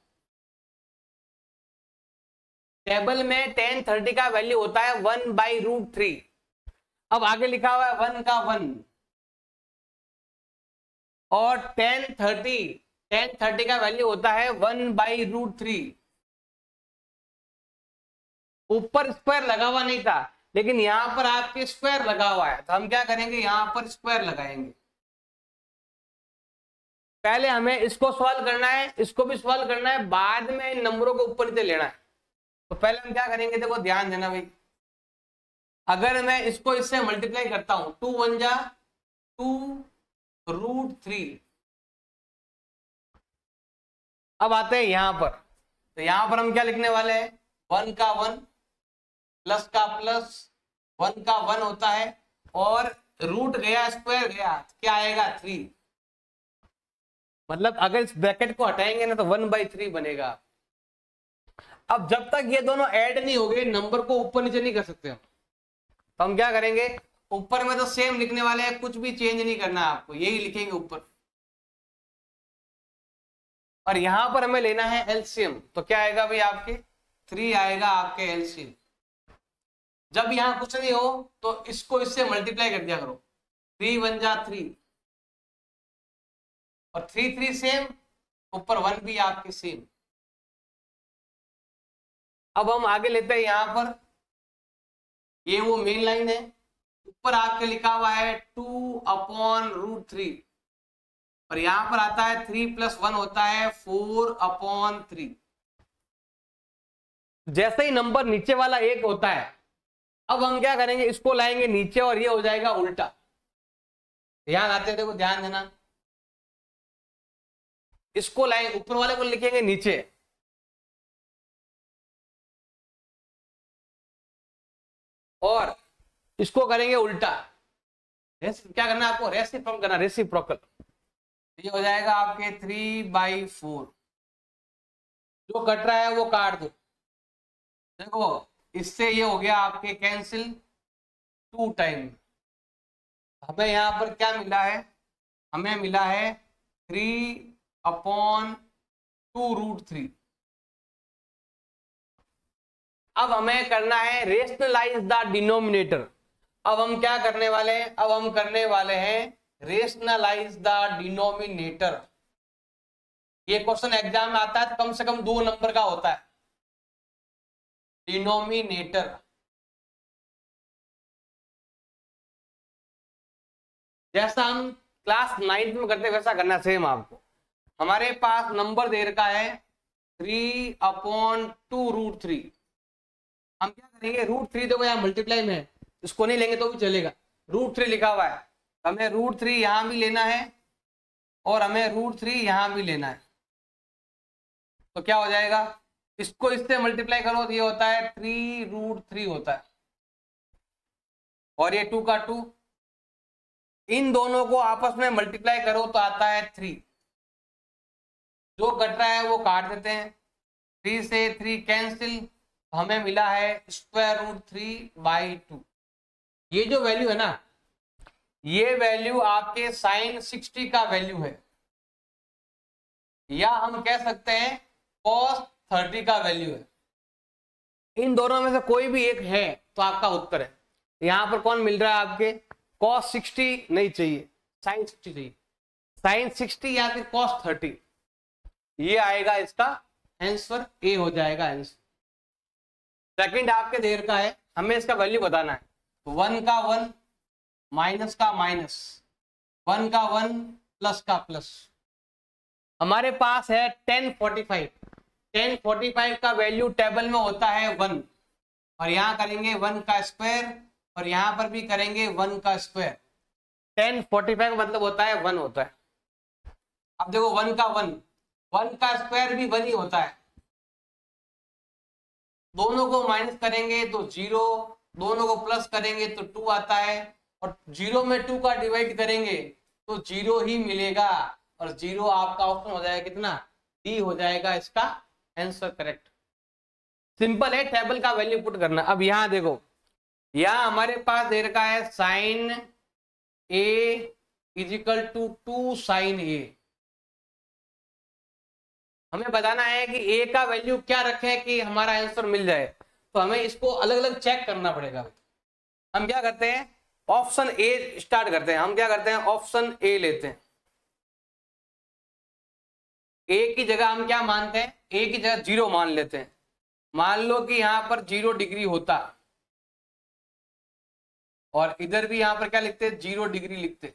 टेबल में टेन थर्टी का वैल्यू होता है वन बाई रूट थ्री। अब आगे लिखा हुआ है वन का वन, और टेन थर्टी टेन थर्टी का वैल्यू होता है वन बाई रूट थ्री। ऊपर स्क्वायर लगा हुआ नहीं था, लेकिन यहां पर आपके स्क्वायर लगा हुआ है, तो हम क्या करेंगे, यहां पर स्क्वायर लगाएंगे। पहले हमें इसको सॉल्व करना है, इसको भी सॉल्व करना है, बाद में इन नंबरों को ऊपर नीचे लेना है। तो पहले हम क्या करेंगे, देखो ध्यान देना भाई, अगर मैं इसको इससे मल्टीप्लाई करता हूं, टू वन जा टू रूट थ्री। अब आते हैं यहां पर, तो यहां पर हम क्या लिखने वाले हैं, वन का वन प्लस का प्लस, वन का वन होता है, और रूट गया स्क्वायर गया, क्या आएगा थ्री। मतलब अगर इस ब्रैकेट को हटाएंगे ना तो वन बाई थ्री बनेगा। अब जब तक ये दोनों ऐड नहीं हो गए, नंबर को ऊपर नीचे नहीं कर सकते हम, तो हम क्या करेंगे, ऊपर में तो सेम लिखने वाले हैं, कुछ भी चेंज नहीं करना है आपको, यही लिखेंगे ऊपर। और यहां पर हमें लेना है एलसीएम, तो क्या आएगा भाई आपके थ्री आएगा आपके एलसीएम। जब यहाँ कुछ नहीं हो तो इसको इससे मल्टीप्लाई कर दिया करो, थ्री वन जा थ्री और थ्री थ्री सेम, ऊपर वन भी आपके सेम। अब हम आगे लेते हैं यहाँ पर, ये वो मेन लाइन है, ऊपर आपके लिखा हुआ है टू अपॉन रूट थ्री और यहां पर आता है थ्री प्लस वन होता है फोर अपॉन थ्री। जैसे ही नंबर नीचे वाला एक होता है, अब हम क्या करेंगे, इसको लाएंगे नीचे और ये हो जाएगा उल्टा। ध्यान आते हैं, देखो ध्यान देना, इसको लाएंगे ऊपर वाले को लिखेंगे नीचे और इसको करेंगे उल्टा। क्या करना है आपको, रेसिप्रोकल करना, रेसिप्रोकल। ये हो जाएगा आपके थ्री बाई फोर, जो कट रहा है वो काट दो। देखो इससे ये हो गया आपके कैंसिल टू टाइम। हमें यहां पर क्या मिला है, हमें मिला है three upon two root three. अब हमें करना है रेशनलाइज द डिनोमिनेटर। अब हम क्या करने वाले हैं, अब हम करने वाले हैं रेशनलाइज द डिनोमिनेटर। ये क्वेश्चन एग्जाम में आता है तो कम से कम दो नंबर का होता है, डिनोमिनेटर। जैसा हम क्लास नाइन्थ में करते वैसा करना सेम आपको। हमारे पास नंबर दे रखा है three upon two root three. हम क्या करेंगे, रूट थ्री देखो यहाँ मल्टीप्लाई में है, इसको नहीं लेंगे तो भी चलेगा, रूट थ्री लिखा हुआ है, हमें रूट थ्री यहां भी लेना है और हमें रूट थ्री यहां भी लेना है। तो क्या हो जाएगा, इसको इससे मल्टीप्लाई करो तो ये होता है थ्री रूट थ्री होता है और ये टू का टू, इन दोनों को आपस में मल्टीप्लाई करो तो आता है थ्री। जो कट रहा है वो काट देते हैं, थ्री से थ्री कैंसिल, हमें मिला है square root three by two. ये जो वैल्यू है ना, ये वैल्यू आपके साइन सिक्सटी का वैल्यू है, या हम कह सकते हैं कॉस थर्टी का वैल्यू है। इन दोनों में से कोई भी एक है तो आपका उत्तर है। यहां पर कौन मिल रहा है आपके, कॉस सिक्सटी नहीं चाहिए, साइन सिक्सटी चाहिए, साइन सिक्सटी या फिर कॉस थर्टी, ये आएगा इसका आंसर, ए हो जाएगा आंसर। सेकंड आपके देर का है, हमें इसका वैल्यू बताना है। वन का वन, माइनस का माइनस, वन का वन, प्लस का प्लस। हमारे पास है tan forty five, tan forty five का वैल्यू टेबल में होता है वन, और यहाँ करेंगे वन का स्क्वायर और यहाँ पर भी करेंगे वन का स्क्वायर। टेन फोर्टी फाइव मतलब होता है वन होता है। अब देखो वन का वन, वन का स्क्वायर भी वन ही होता है, दोनों को माइनस करेंगे तो जीरो, दोनों को प्लस करेंगे तो टू आता है, और जीरो में टू का डिवाइड करेंगे तो जीरो ही मिलेगा, और जीरो आपका ऑप्शन हो जाएगा कितना, डी हो जाएगा इसका आंसर करेक्ट। सिंपल है, टेबल का वैल्यू पुट करना। अब यहां देखो, यहां हमारे पास दे रखा है sine A equal to two sine A. हमें बताना है कि ए का वैल्यू क्या रखें कि हमारा आंसर मिल जाए, तो हमें इसको अलग अलग चेक करना पड़ेगा। हम क्या करते हैं, ऑप्शन ए स्टार्ट करते हैं। हम क्या करते हैं, ऑप्शन ए लेते हैं। ए की जगह हम क्या मानते हैं, ए की जगह जीरो मान लेते हैं। मान लो कि यहां पर जीरो डिग्री होता, और इधर भी यहां पर क्या लिखते हैं, जीरो डिग्री लिखते।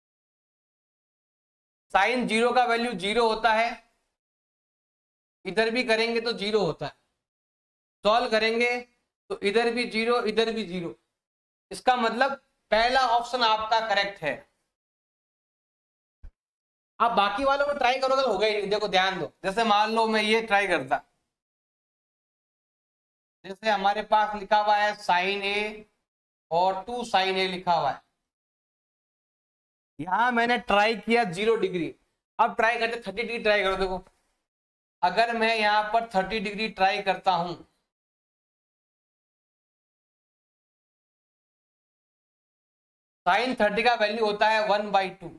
साइन जीरो का वैल्यू जीरो होता है, इधर भी करेंगे तो जीरो होता है, सॉल्व करेंगे तो इधर भी जीरो, इधर भी जीरो। इसका मतलब पहला ऑप्शन आपका करेक्ट है। आप बाकी वालों में ट्राई करोगे तो होगा ही नहीं। देखो ध्यान दो, जैसे मान लो मैं ये ट्राई करता, जैसे हमारे पास लिखा हुआ है साइन ए और टू साइन ए लिखा हुआ है, यहां मैंने ट्राई किया जीरो डिग्री। अब ट्राई करते थर्टी डिग्री ट्राई करो। देखो अगर मैं यहां पर थर्टी डिग्री ट्राई करता हूं, साइन थर्टी का वैल्यू होता है one by two,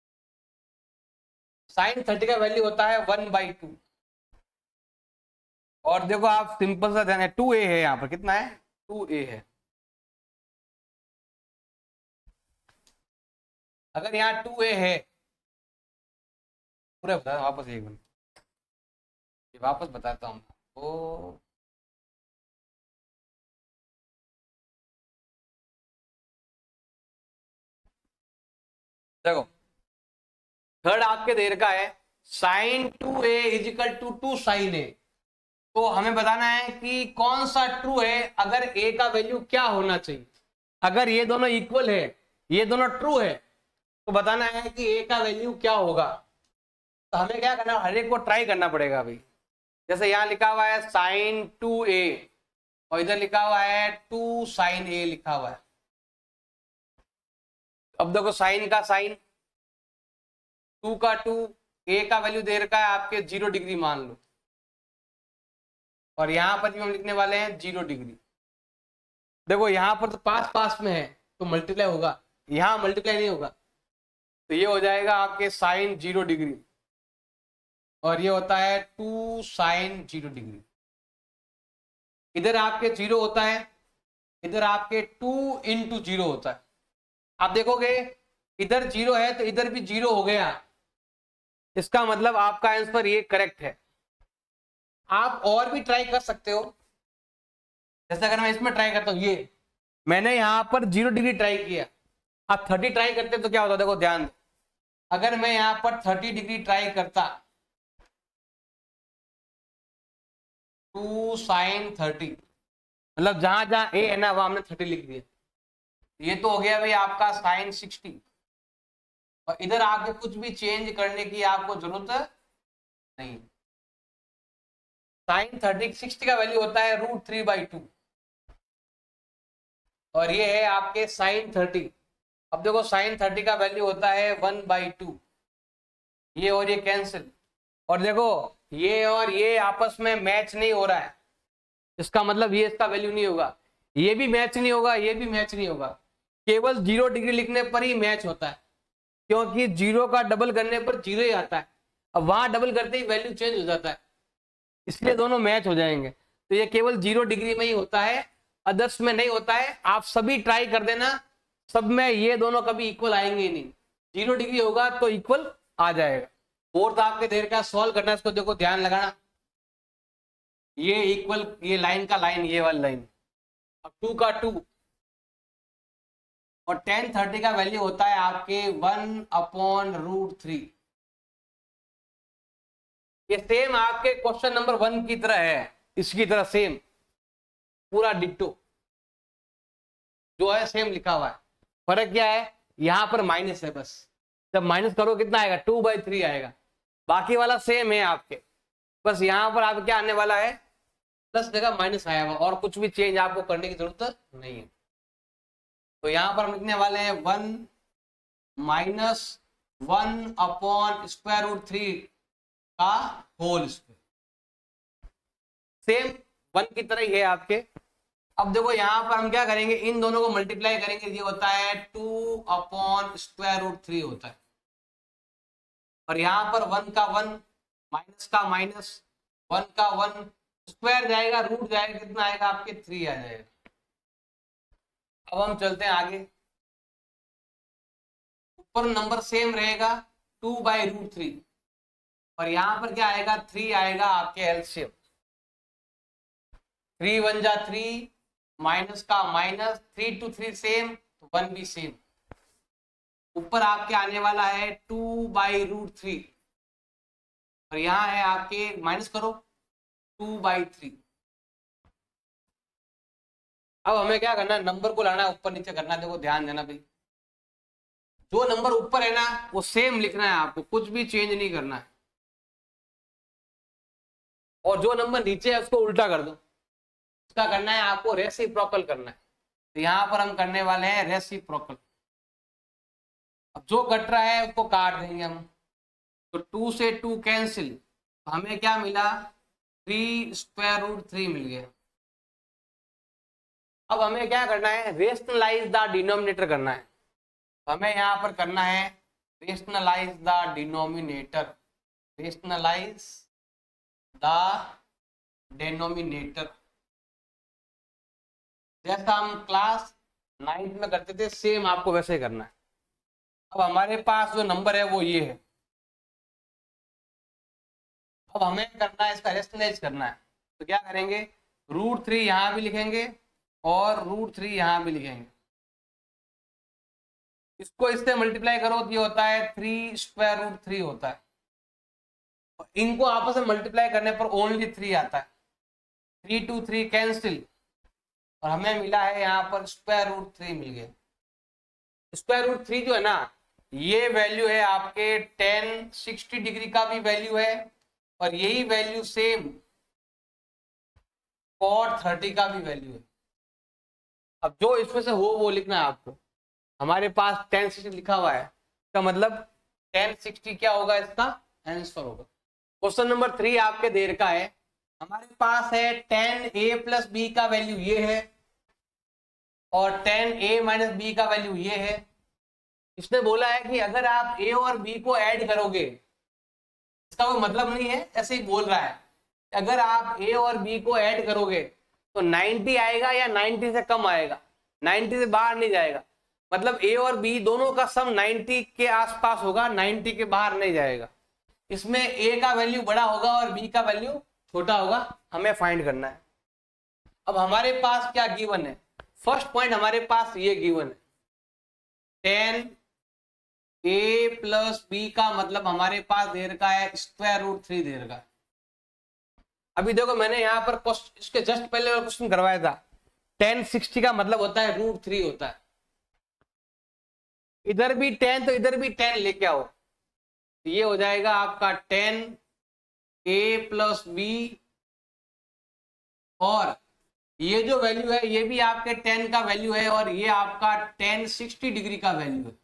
sine thirty का वैल्यू होता है वन बाई टू। और देखो आप सिंपल सा ध्यान है, टू ए है यहाँ पर, कितना है, टू ए है। अगर यहाँ टू ए है, पूरा बता वापस एक मिनट, ये वापस बताता हूँ तो देखो थर्ड आपके देर का है sine two A equal to two sine A. तो हमें बताना है कि कौन सा ट्रू है, अगर ए का वैल्यू क्या होना चाहिए। अगर ये दोनों इक्वल है, ये दोनों ट्रू है, तो बताना है कि ए का वैल्यू क्या होगा। तो हमें क्या करना है, हर एक को ट्राई करना पड़ेगा भाई। जैसे यहाँ लिखा हुआ है साइन टू ए और इधर लिखा हुआ है टू साइन ए लिखा हुआ है। अब देखो साइन का साइन, टू का टू, ए का वैल्यू दे रखा है आपके जीरो डिग्री मान लो, और यहां पर भी हम लिखने वाले हैं जीरो डिग्री। देखो यहां पर तो पास पास में है तो मल्टीप्लाई होगा, यहां मल्टीप्लाई नहीं होगा, तो ये हो जाएगा आपके साइन जीरो डिग्री और ये होता है टू साइन जीरो डिग्री। इधर आपके जीरो होता है, इधर आपके टू इंटू जीरो होता है। आप देखोगे इधर जीरो है तो इधर भी जीरो हो गया, इसका मतलब आपका आंसर ये करेक्ट है। आप और भी ट्राई कर सकते हो, जैसे अगर मैं इसमें ट्राई करता हूं, ये मैंने यहां पर जीरो डिग्री ट्राई किया, आप थर्टी ट्राई करते तो क्या होता, देखो ध्यान दो, अगर मैं यहां पर थर्टी डिग्री ट्राई करता, टू साइन थर्टी, मतलब जहां जहां ए है ना वहां हमने थर्टी लिख दिया, ये तो हो गया भाई आपका साइन सिक्सटी। और इधर आके कुछ भी चेंज करने की आपको जरूरत नहीं। साइन थर्टी सिक्सटी का वैल्यू होता है रूट थ्री बाई टू, और ये है आपके साइन थर्टी। अब देखो साइन थर्टी का वैल्यू होता है वन बाई टू, ये और ये कैंसिल, और देखो ये और ये आपस में मैच नहीं हो रहा है, इसका मतलब ये इसका वैल्यू नहीं होगा, ये भी मैच नहीं होगा, ये भी मैच नहीं होगा। केवल जीरो डिग्री लिखने पर ही मैच होता है, क्योंकि जीरो का डबल करने पर जीरो ही आता है, अब वहां डबल करते ही वैल्यू चेंज हो जाता है, इसलिए दोनों मैच हो जाएंगे। तो ये केवल जीरो डिग्री में ही होता है, अदर्स में नहीं होता है। आप सभी ट्राई कर देना, सब में ये दोनों कभी इक्वल आएंगे ही नहीं, जीरो डिग्री होगा तो इक्वल आ जाएगा। फोर्थ आपके देर का सॉल्व करना है, इसको देखो ध्यान लगाना, ये इक्वल, ये लाइन का लाइन, ये वाली लाइन, अब टू का टू और टेन थर्टी का वैल्यू होता है आपके वन अपॉन रूट थ्री। ये सेम आपके क्वेश्चन नंबर वन की तरह है, इसकी तरह सेम पूरा डिट्टो जो है सेम लिखा हुआ है। फर्क क्या है, यहां पर माइनस है, बस जब माइनस करो कितना आएगा, टू बाई थ्री आएगा, बाकी वाला सेम है आपके, बस यहां पर आप क्या आने वाला है, प्लस जगह माइनस आया हुआ, और कुछ भी चेंज आपको करने की जरूरत नहीं है। तो यहां पर हम लिखने वाले हैं one minus one upon square root three का होल स्क्वायर, सेम वन की तरह ही है आपके। अब देखो यहां पर हम क्या करेंगे, इन दोनों को मल्टीप्लाई करेंगे, ये होता है two upon square root three होता है, और यहां पर वन का वन माइनस का माइनस, वन का वन स्क्वायर जाएगा, रूट जाएगा, कितना आएगा आपके थ्री आ जाएगा। अब हम चलते हैं आगे, ऊपर नंबर सेम रहेगा टू बाई रूट थ्री, और यहां पर क्या आएगा, थ्री आएगा आपके एलसीएम, थ्री वन जा थ्री, माइनस का minus, three two three same, तो वन भी सेम। ऊपर आपके आने वाला है टू बाई रूट थ्री, और यहां है आपके माइनस करो टू बाई थ्री। अब हमें क्या करना है, नंबर को लाना है, ऊपर नीचे करना है। देखो ध्यान देना भाई, जो नंबर ऊपर है ना वो सेम लिखना है आपको, कुछ भी चेंज नहीं करना है, और जो नंबर नीचे है उसको उल्टा कर दो, उसका करना है आपको रेसिप्रोकल करना है। तो यहां पर हम करने वाले हैं रेसिप्रोकल। अब जो कट रहा है उसको काट देंगे हम, तो टू से टू कैंसिल, तो हमें क्या मिला, थ्री स्क्वायर रूट थ्री मिल गया। अब हमें क्या करना है, रेशनलाइज द डिनोमिनेटर करना है, तो हमें यहाँ पर करना है rationalise the denominator, rationalise the denominator. जैसा हम क्लास नाइन्थ में करते थे सेम आपको वैसे ही करना है। अब हमारे पास जो नंबर है वो ये है। अब हमें करना है इसका रेशनलाइज करना है, तो क्या करेंगे, रूट थ्री यहाँ भी लिखेंगे और रूट थ्री यहाँ भी लिखेंगे। इसको इससे मल्टीप्लाई करो तो ये होता है थ्री स्क्वायर रूट थ्री होता है। इनको आपस में मल्टीप्लाई करने पर ओनली थ्री आता है, थ्री टू थ्री कैंसिल, और हमें मिला है यहाँ पर स्क्वायर रूट थ्री मिल गया। स्क्वायर रूट थ्री जो है ना, ये वैल्यू है आपके टेन सिक्सटी डिग्री का भी वैल्यू है, और यही वैल्यू सेम कॉट थर्टी का भी वैल्यू है। अब जो इसमें से हो वो लिखना है आपको। हमारे पास टेन सिक्सटी लिखा हुआ है, इसका मतलब टेन सिक्सटी क्या होगा, इसका आंसर होगा। क्वेश्चन नंबर थ्री आपके देर का है। हमारे पास है टेन ए प्लस बी का वैल्यू ये है, और टेन ए माइनस बी का वैल्यू ये है। इसने बोला है कि अगर आप ए और बी को ऐड करोगे, इसका कोई मतलब नहीं है, ऐसे ही बोल रहा है, अगर आप ए और बी को ऐड करोगे तो नाइन्टी आएगा या नाइन्टी से कम आएगा, नाइन्टी से बाहर नहीं जाएगा। मतलब ए और बी दोनों का सम नाइन्टी के आसपास होगा, नाइन्टी के बाहर नहीं जाएगा। इसमें ए का वैल्यू बड़ा होगा और बी का वैल्यू छोटा होगा, हमें फाइंड करना है। अब हमारे पास क्या गिवन है, फर्स्ट पॉइंट हमारे पास ये गिवन है, टेन ए प्लस बी का मतलब हमारे पास दे रखा है स्क्वायर रूट थ्री दे रखा है। अभी देखो मैंने यहाँ पर इसके जस्ट पहले क्वेश्चन करवाया था, टेन सिक्सटी का मतलब होता है रूट थ्री होता है। इधर भी टेन तो इधर भी टेन लेके आओ, तो ये हो जाएगा आपका टेन ए प्लस बी, और ये जो वैल्यू है ये भी आपके टेन का वैल्यू है, और ये आपका टेन सिक्सटी डिग्री का वैल्यू है।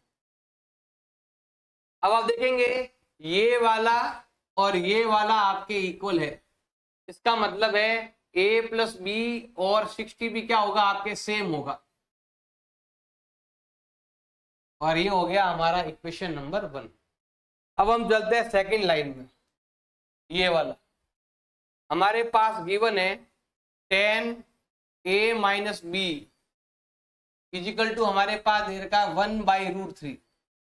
अब आप देखेंगे ये वाला और ये वाला आपके इक्वल है, इसका मतलब है ए प्लस बी और सिक्सटी भी क्या होगा, आपके सेम होगा। और ये हो गया हमारा इक्वेशन नंबर वन। अब हम चलते हैं सेकंड लाइन में। ये वाला हमारे पास गिवन है tan A minus B is equal to हमारे पास दे रखा है वन बाई रूट थ्री।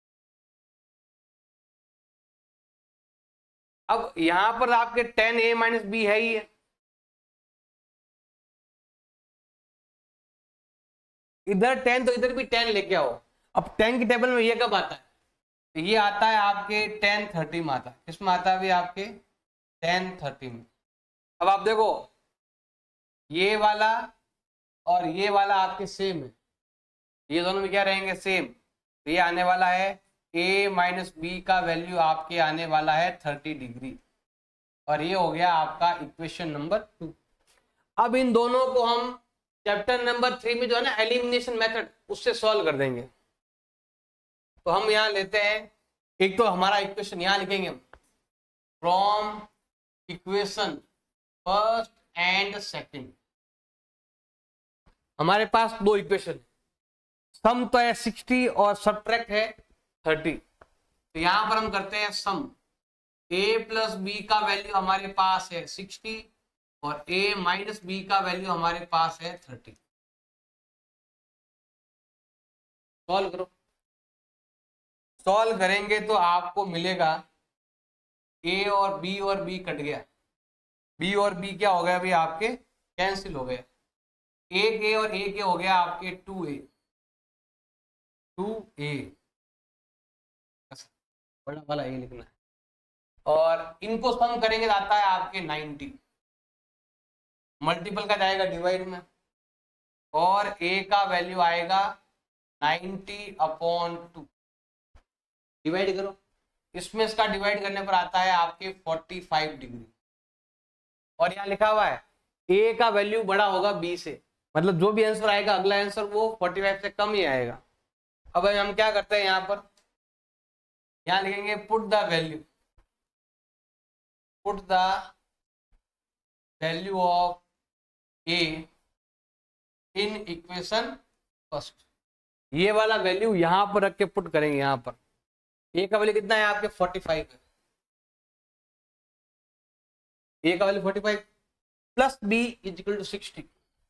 अब यहां पर आपके टेन ए माइनस बी है ही है, इधर टेन तो इधर भी टेन लेके आओ। अब टेन की टेबल में ये कब आता है, ये आता है आपके टेन थर्टी में आता है। किसमें आता है भी आपके टेन थर्टी में। अब आप देखो ये वाला और ये वाला आपके सेम है, ये दोनों में क्या रहेंगे सेम, तो ये आने वाला है a माइनस बी का वैल्यू आपके आने वाला है थर्टी डिग्री, और ये हो गया आपका इक्वेशन नंबर टू। अब इन दोनों को हम चैप्टर नंबर थ्री में जो है ना एलिमिनेशन मेथड, उससे सॉल्व कर देंगे। तो हम यहाँ लेते हैं, एक तो हमारा इक्वेशन यहाँ लिखेंगे from equation first and second. हमारे पास दो इक्वेशन है, सम तो है सिक्सटी और सब्ट्रैक्ट है थर्टी। तो यहां पर हम करते हैं सम, a प्लस बी का वैल्यू हमारे पास है सिक्सटी और a माइनस बी का वैल्यू हमारे पास है थर्टी। सॉल्व करो, सॉल्व करेंगे तो आपको मिलेगा a और b और b कट गया, b और b क्या हो गया अभी आपके कैंसिल हो गया, एक a और a के हो गया आपके टू ए, टू ए बड़ा वाला ए लिखना है, और इनको सम करेंगे तो आता है आपके नाइन्टी, मल्टीपल का जाएगा डिवाइड में, और a का वैल्यू आएगा नाइन्टी अपॉन टू, डिवाइड करो, इसमें इसका डिवाइड करने पर आता है आपके फोर्टी फाइव डिग्री। और यहाँ लिखा हुआ है a का वैल्यू बड़ा होगा b से, मतलब जो भी आंसर आएगा अगला आंसर वो फोर्टी फाइव से कम ही आएगा। अब हम क्या करते हैं यहाँ पर, यहाँ लिखेंगे put the value, put the value of a in equation first. ये वाला वैल्यू यहां पर रख के पुट करेंगे, यहां पर a का वैल्यू कितना है आपके फोर्टी फाइव है, a का value forty five, plus B is equal to sixty.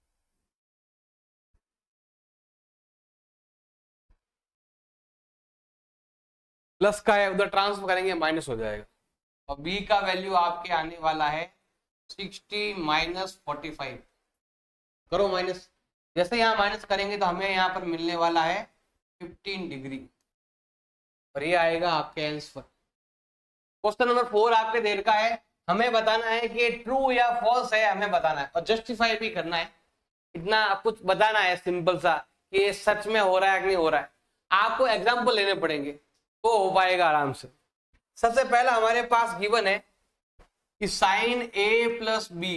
Plus का है उधर ट्रांसफर करेंगे माइनस हो जाएगा, और बी का वैल्यू आपके आने वाला है सिक्सटी माइनस फोर्टी फाइव। करो माइनस, जैसे यहाँ माइनस करेंगे तो हमें यहाँ पर मिलने वाला है फिफ्टीन डिग्री, और ये आएगा आपके आंसर। क्वेश्चन नंबर फोर आपके देर का है, हमें बताना है कि ट्रू या फॉल्स है, हमें बताना है और जस्टिफाई भी करना है। इतना कुछ बताना है सिंपल सा कि ये सच में हो रहा है कि नहीं हो रहा है। आपको एग्जाम्पल लेने पड़ेंगे तो हो पाएगा आराम से। सबसे पहला हमारे पास गिवन है कि sine A plus B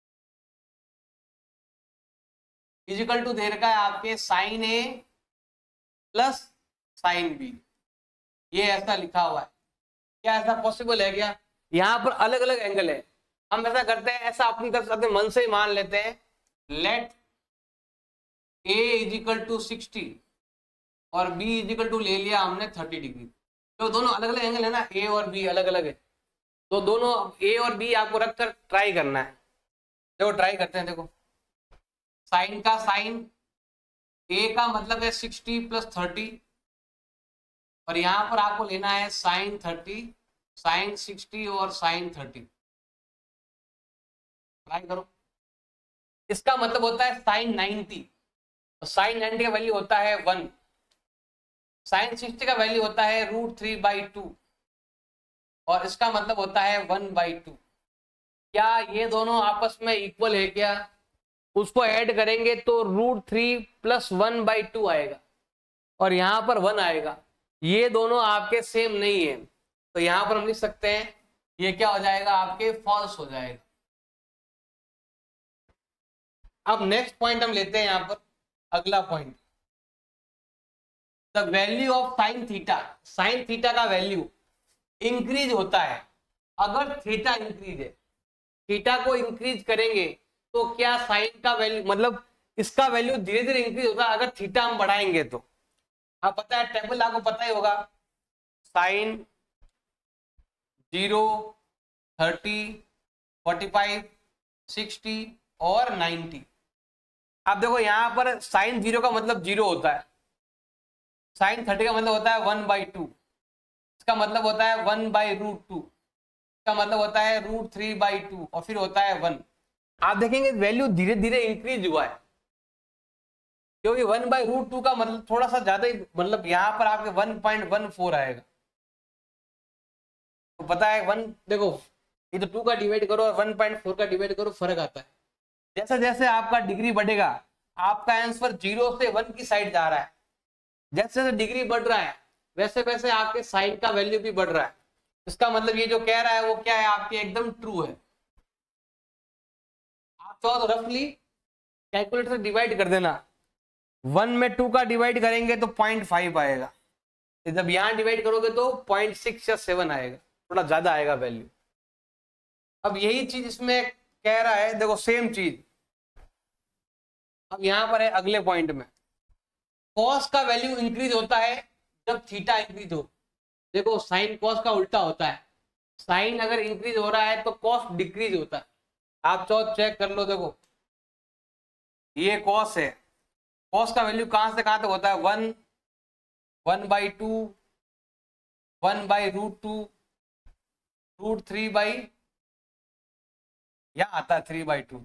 is equal to दे रखा है आपके sine A plus sine B. ये ऐसा लिखा हुआ है, क्या ऐसा पॉसिबल है क्या? यहाँ पर अलग अलग एंगल है, हम ऐसा करते हैं, ऐसा अपनी तरफ से मन से ही मान लेते हैं, let A equal to sixty और बी इजिकल टू ले लिया हमने थर्टी डिग्री। तो दोनों अलग अलग एंगल है ना, ए और बी अलग अलग है, तो दोनों ए और बी आपको रखकर ट्राई करना है। देखो ट्राई करते हैं, देखो साइन का साइन ए का मतलब है सिक्सटी प्लस थर्टी, और यहां पर आपको लेना है साइन थर्टी, साइन सिक्सटी और साइन थर्टी। ट्राई करो, इसका मतलब होता है साइन नाइन्टी, और साइन नाइन्टी का वैल्यू होता है वन, साइन सिक्सटी का वैल्यू होता है रूट थ्री बाई टू, और इसका मतलब होता है वन बाई टू। क्या ये दोनों आपस में इक्वल है क्या? उसको ऐड करेंगे तो root three plus one by two आएगा, और यहां पर वन आएगा। ये दोनों आपके सेम नहीं है, तो यहां पर हम लिख सकते हैं ये क्या हो जाएगा आपके फॉल्स हो जाएगा। अब नेक्स्ट पॉइंट हम लेते हैं यहां पर, अगला point, the value of sine theta. Sine theta का वैल्यू इंक्रीज होता है अगर थीटा इंक्रीज है। थीटा को इंक्रीज करेंगे तो क्या साइन का वैल्यू, मतलब इसका वैल्यू धीरे धीरे इंक्रीज होता है अगर थीटा हम बढ़ाएंगे तो। आप पता है टेबल आपको पता ही होगा, sine zero, thirty, forty five, sixty और नाइन्टी। आप देखो यहां पर साइन जीरो का मतलब जीरो होता है, साइन थर्टी का मतलब होता है वन बाई टू, इसका मतलब होता है वन बाई रूट टू, इसका मतलब होता है रूट थ्री बाई टू, और फिर होता है वन। आप देखेंगे वैल्यू धीरे धीरे इंक्रीज हुआ है, क्योंकि वन बाई रूट टू का मतलब थोड़ा सा ज्यादा ही, मतलब यहाँ पर आपके वन पॉइंट वन फोर आएगा। तो पता है वन, देखो ये तो टू का डिवाइड करो और वन पॉइंट फोर का डिवाइड करो, फर्क आता है। जैसे जैसे आपका डिग्री बढ़ेगा आपका आंसर जीरो से वन की साइड जा रहा है, जैसे जैसे डिग्री बढ़ रहा है वैसे वैसे आपके साइन का वैल्यू भी बढ़ रहा है। इसका मतलब ये जो कह रहा है वो क्या है आपके एकदम ट्रू है। आप चाहो तो रफली कैलकुलेटर से डिवाइड कर देना, वन में टू का डिवाइड करेंगे तो पॉइंट फाइव आएगा, जब यहां डिवाइड करोगे तो पॉइंट सिक्स या सेवन आएगा, थोड़ा ज्यादा आएगा वैल्यू। अब यही चीज इसमें कह रहा है, देखो सेम चीज अब यहां पर है अगले पॉइंट में, कॉस का वैल्यू इंक्रीज होता है जब थीटा इंक्रीज हो। देखो साइन कॉस का उल्टा होता है, साइन अगर इंक्रीज हो रहा है तो कॉस डिक्रीज होता है। आप चाहो चेक कर लो, देखो ये कॉस है, कॉस का वैल्यू कहां से कहां तक होता है, one, one by two, one by root two, root three by, यहां आता है थ्री बाई टू,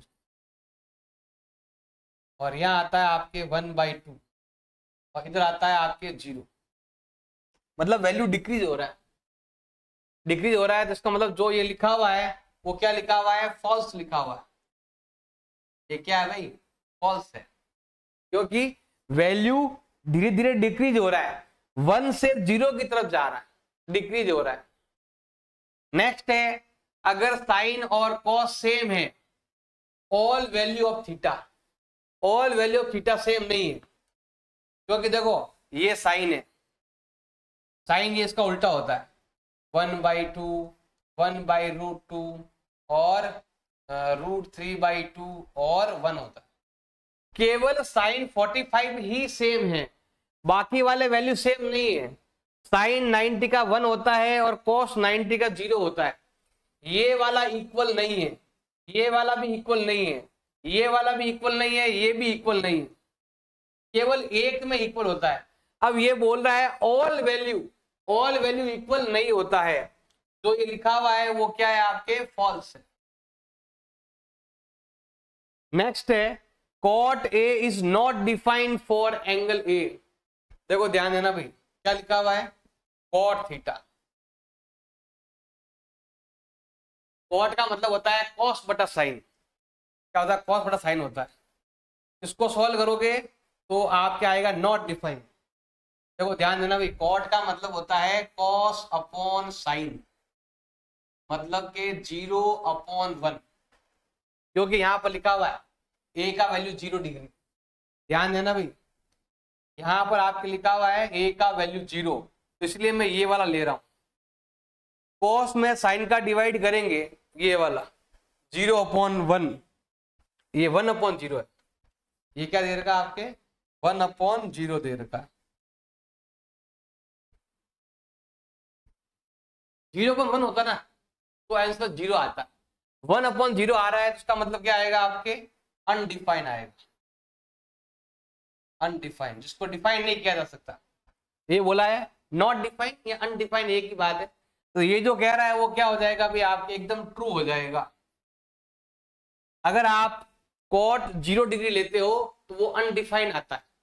और यहां आता है आपके वन बाई टू, और इधर आता है आपके जीरो। मतलब वैल्यू डिक्रीज हो रहा है, डिक्रीज हो रहा है तो इसका मतलब जो ये लिखा हुआ है वो क्या लिखा हुआ है, फॉल्स लिखा हुआ है। ये क्या है भाई, फॉल्स है, क्योंकि वैल्यू धीरे धीरे डिक्रीज हो रहा है, वन से जीरो की तरफ जा रहा है, डिक्रीज हो रहा है। नेक्स्ट है, अगर साइन और कॉस सेम है, all value of theta, all value of theta same नहीं है, क्योंकि देखो ये साइन है, साइन ये इसका उल्टा होता है, one by two, one by root two और रूट थ्री बाई टू और वन होता है। केवल साइन फोर्टी फाइव ही सेम है, बाकी वाले वैल्यू सेम नहीं है। साइन नाइन्टी का वन होता है और कॉस नाइन्टी का जीरो होता है, ये वाला इक्वल नहीं है। ये वाला भी इक्वल नहीं है, ये वाला भी इक्वल नहीं है, ये भी इक्वल नहीं है, केवल एक में इक्वल होता है। अब ये बोल रहा है all value, all value equal नहीं होता है, जो ये लिखा हुआ है वो क्या है आपके फॉल्स है। नेक्स्ट है cot A is not defined for angle A. देखो ध्यान देना भाई, क्या लिखा हुआ है, कॉट थीटा। कॉट का मतलब होता है कॉस बटा साइन, क्या होता है, कॉस बटा साइन होता है। इसको सॉल्व करोगे तो आप क्या आएगा, नॉट डिफाइंड। देखो ध्यान देना भाई, कॉट का मतलब होता है कॉस अपॉन साइन, मतलब के जीरो अपॉन वन, क्योंकि यहां पर लिखा हुआ है ए का वैल्यू जीरो डिग्री। ध्यान देना भाई, यहां पर आपके लिखा हुआ है ए का वैल्यू जीरो, तो इसलिए मैं ये वाला ले रहा हूं। कॉस में साइन का डिवाइड करेंगे, ये वाला जीरो अपॉन वन, ये वन अपॉन जीरो है, ये क्या दे रखा आपके, वन अपॉन जीरो दे रखा है। जीरो अपॉन वन होता ना तो आंसर जीरो आता, वन अपॉन जीरो आ रहा है तो इसका मतलब क्या आएगा आपके, अनडिफाइन आएगा, अनडिफाइंड, जिसको डिफाइन नहीं किया जा सकता। ये बोला है नॉट डिफाइन या अनडिफाइन एक ही बात है, तो ये जो कह रहा है वो क्या हो जाएगा भाई आपके एकदम ट्रू हो जाएगा। अगर आप कॉट जीरो डिग्री लेते हो तो वो अनडिफाइंड आता है,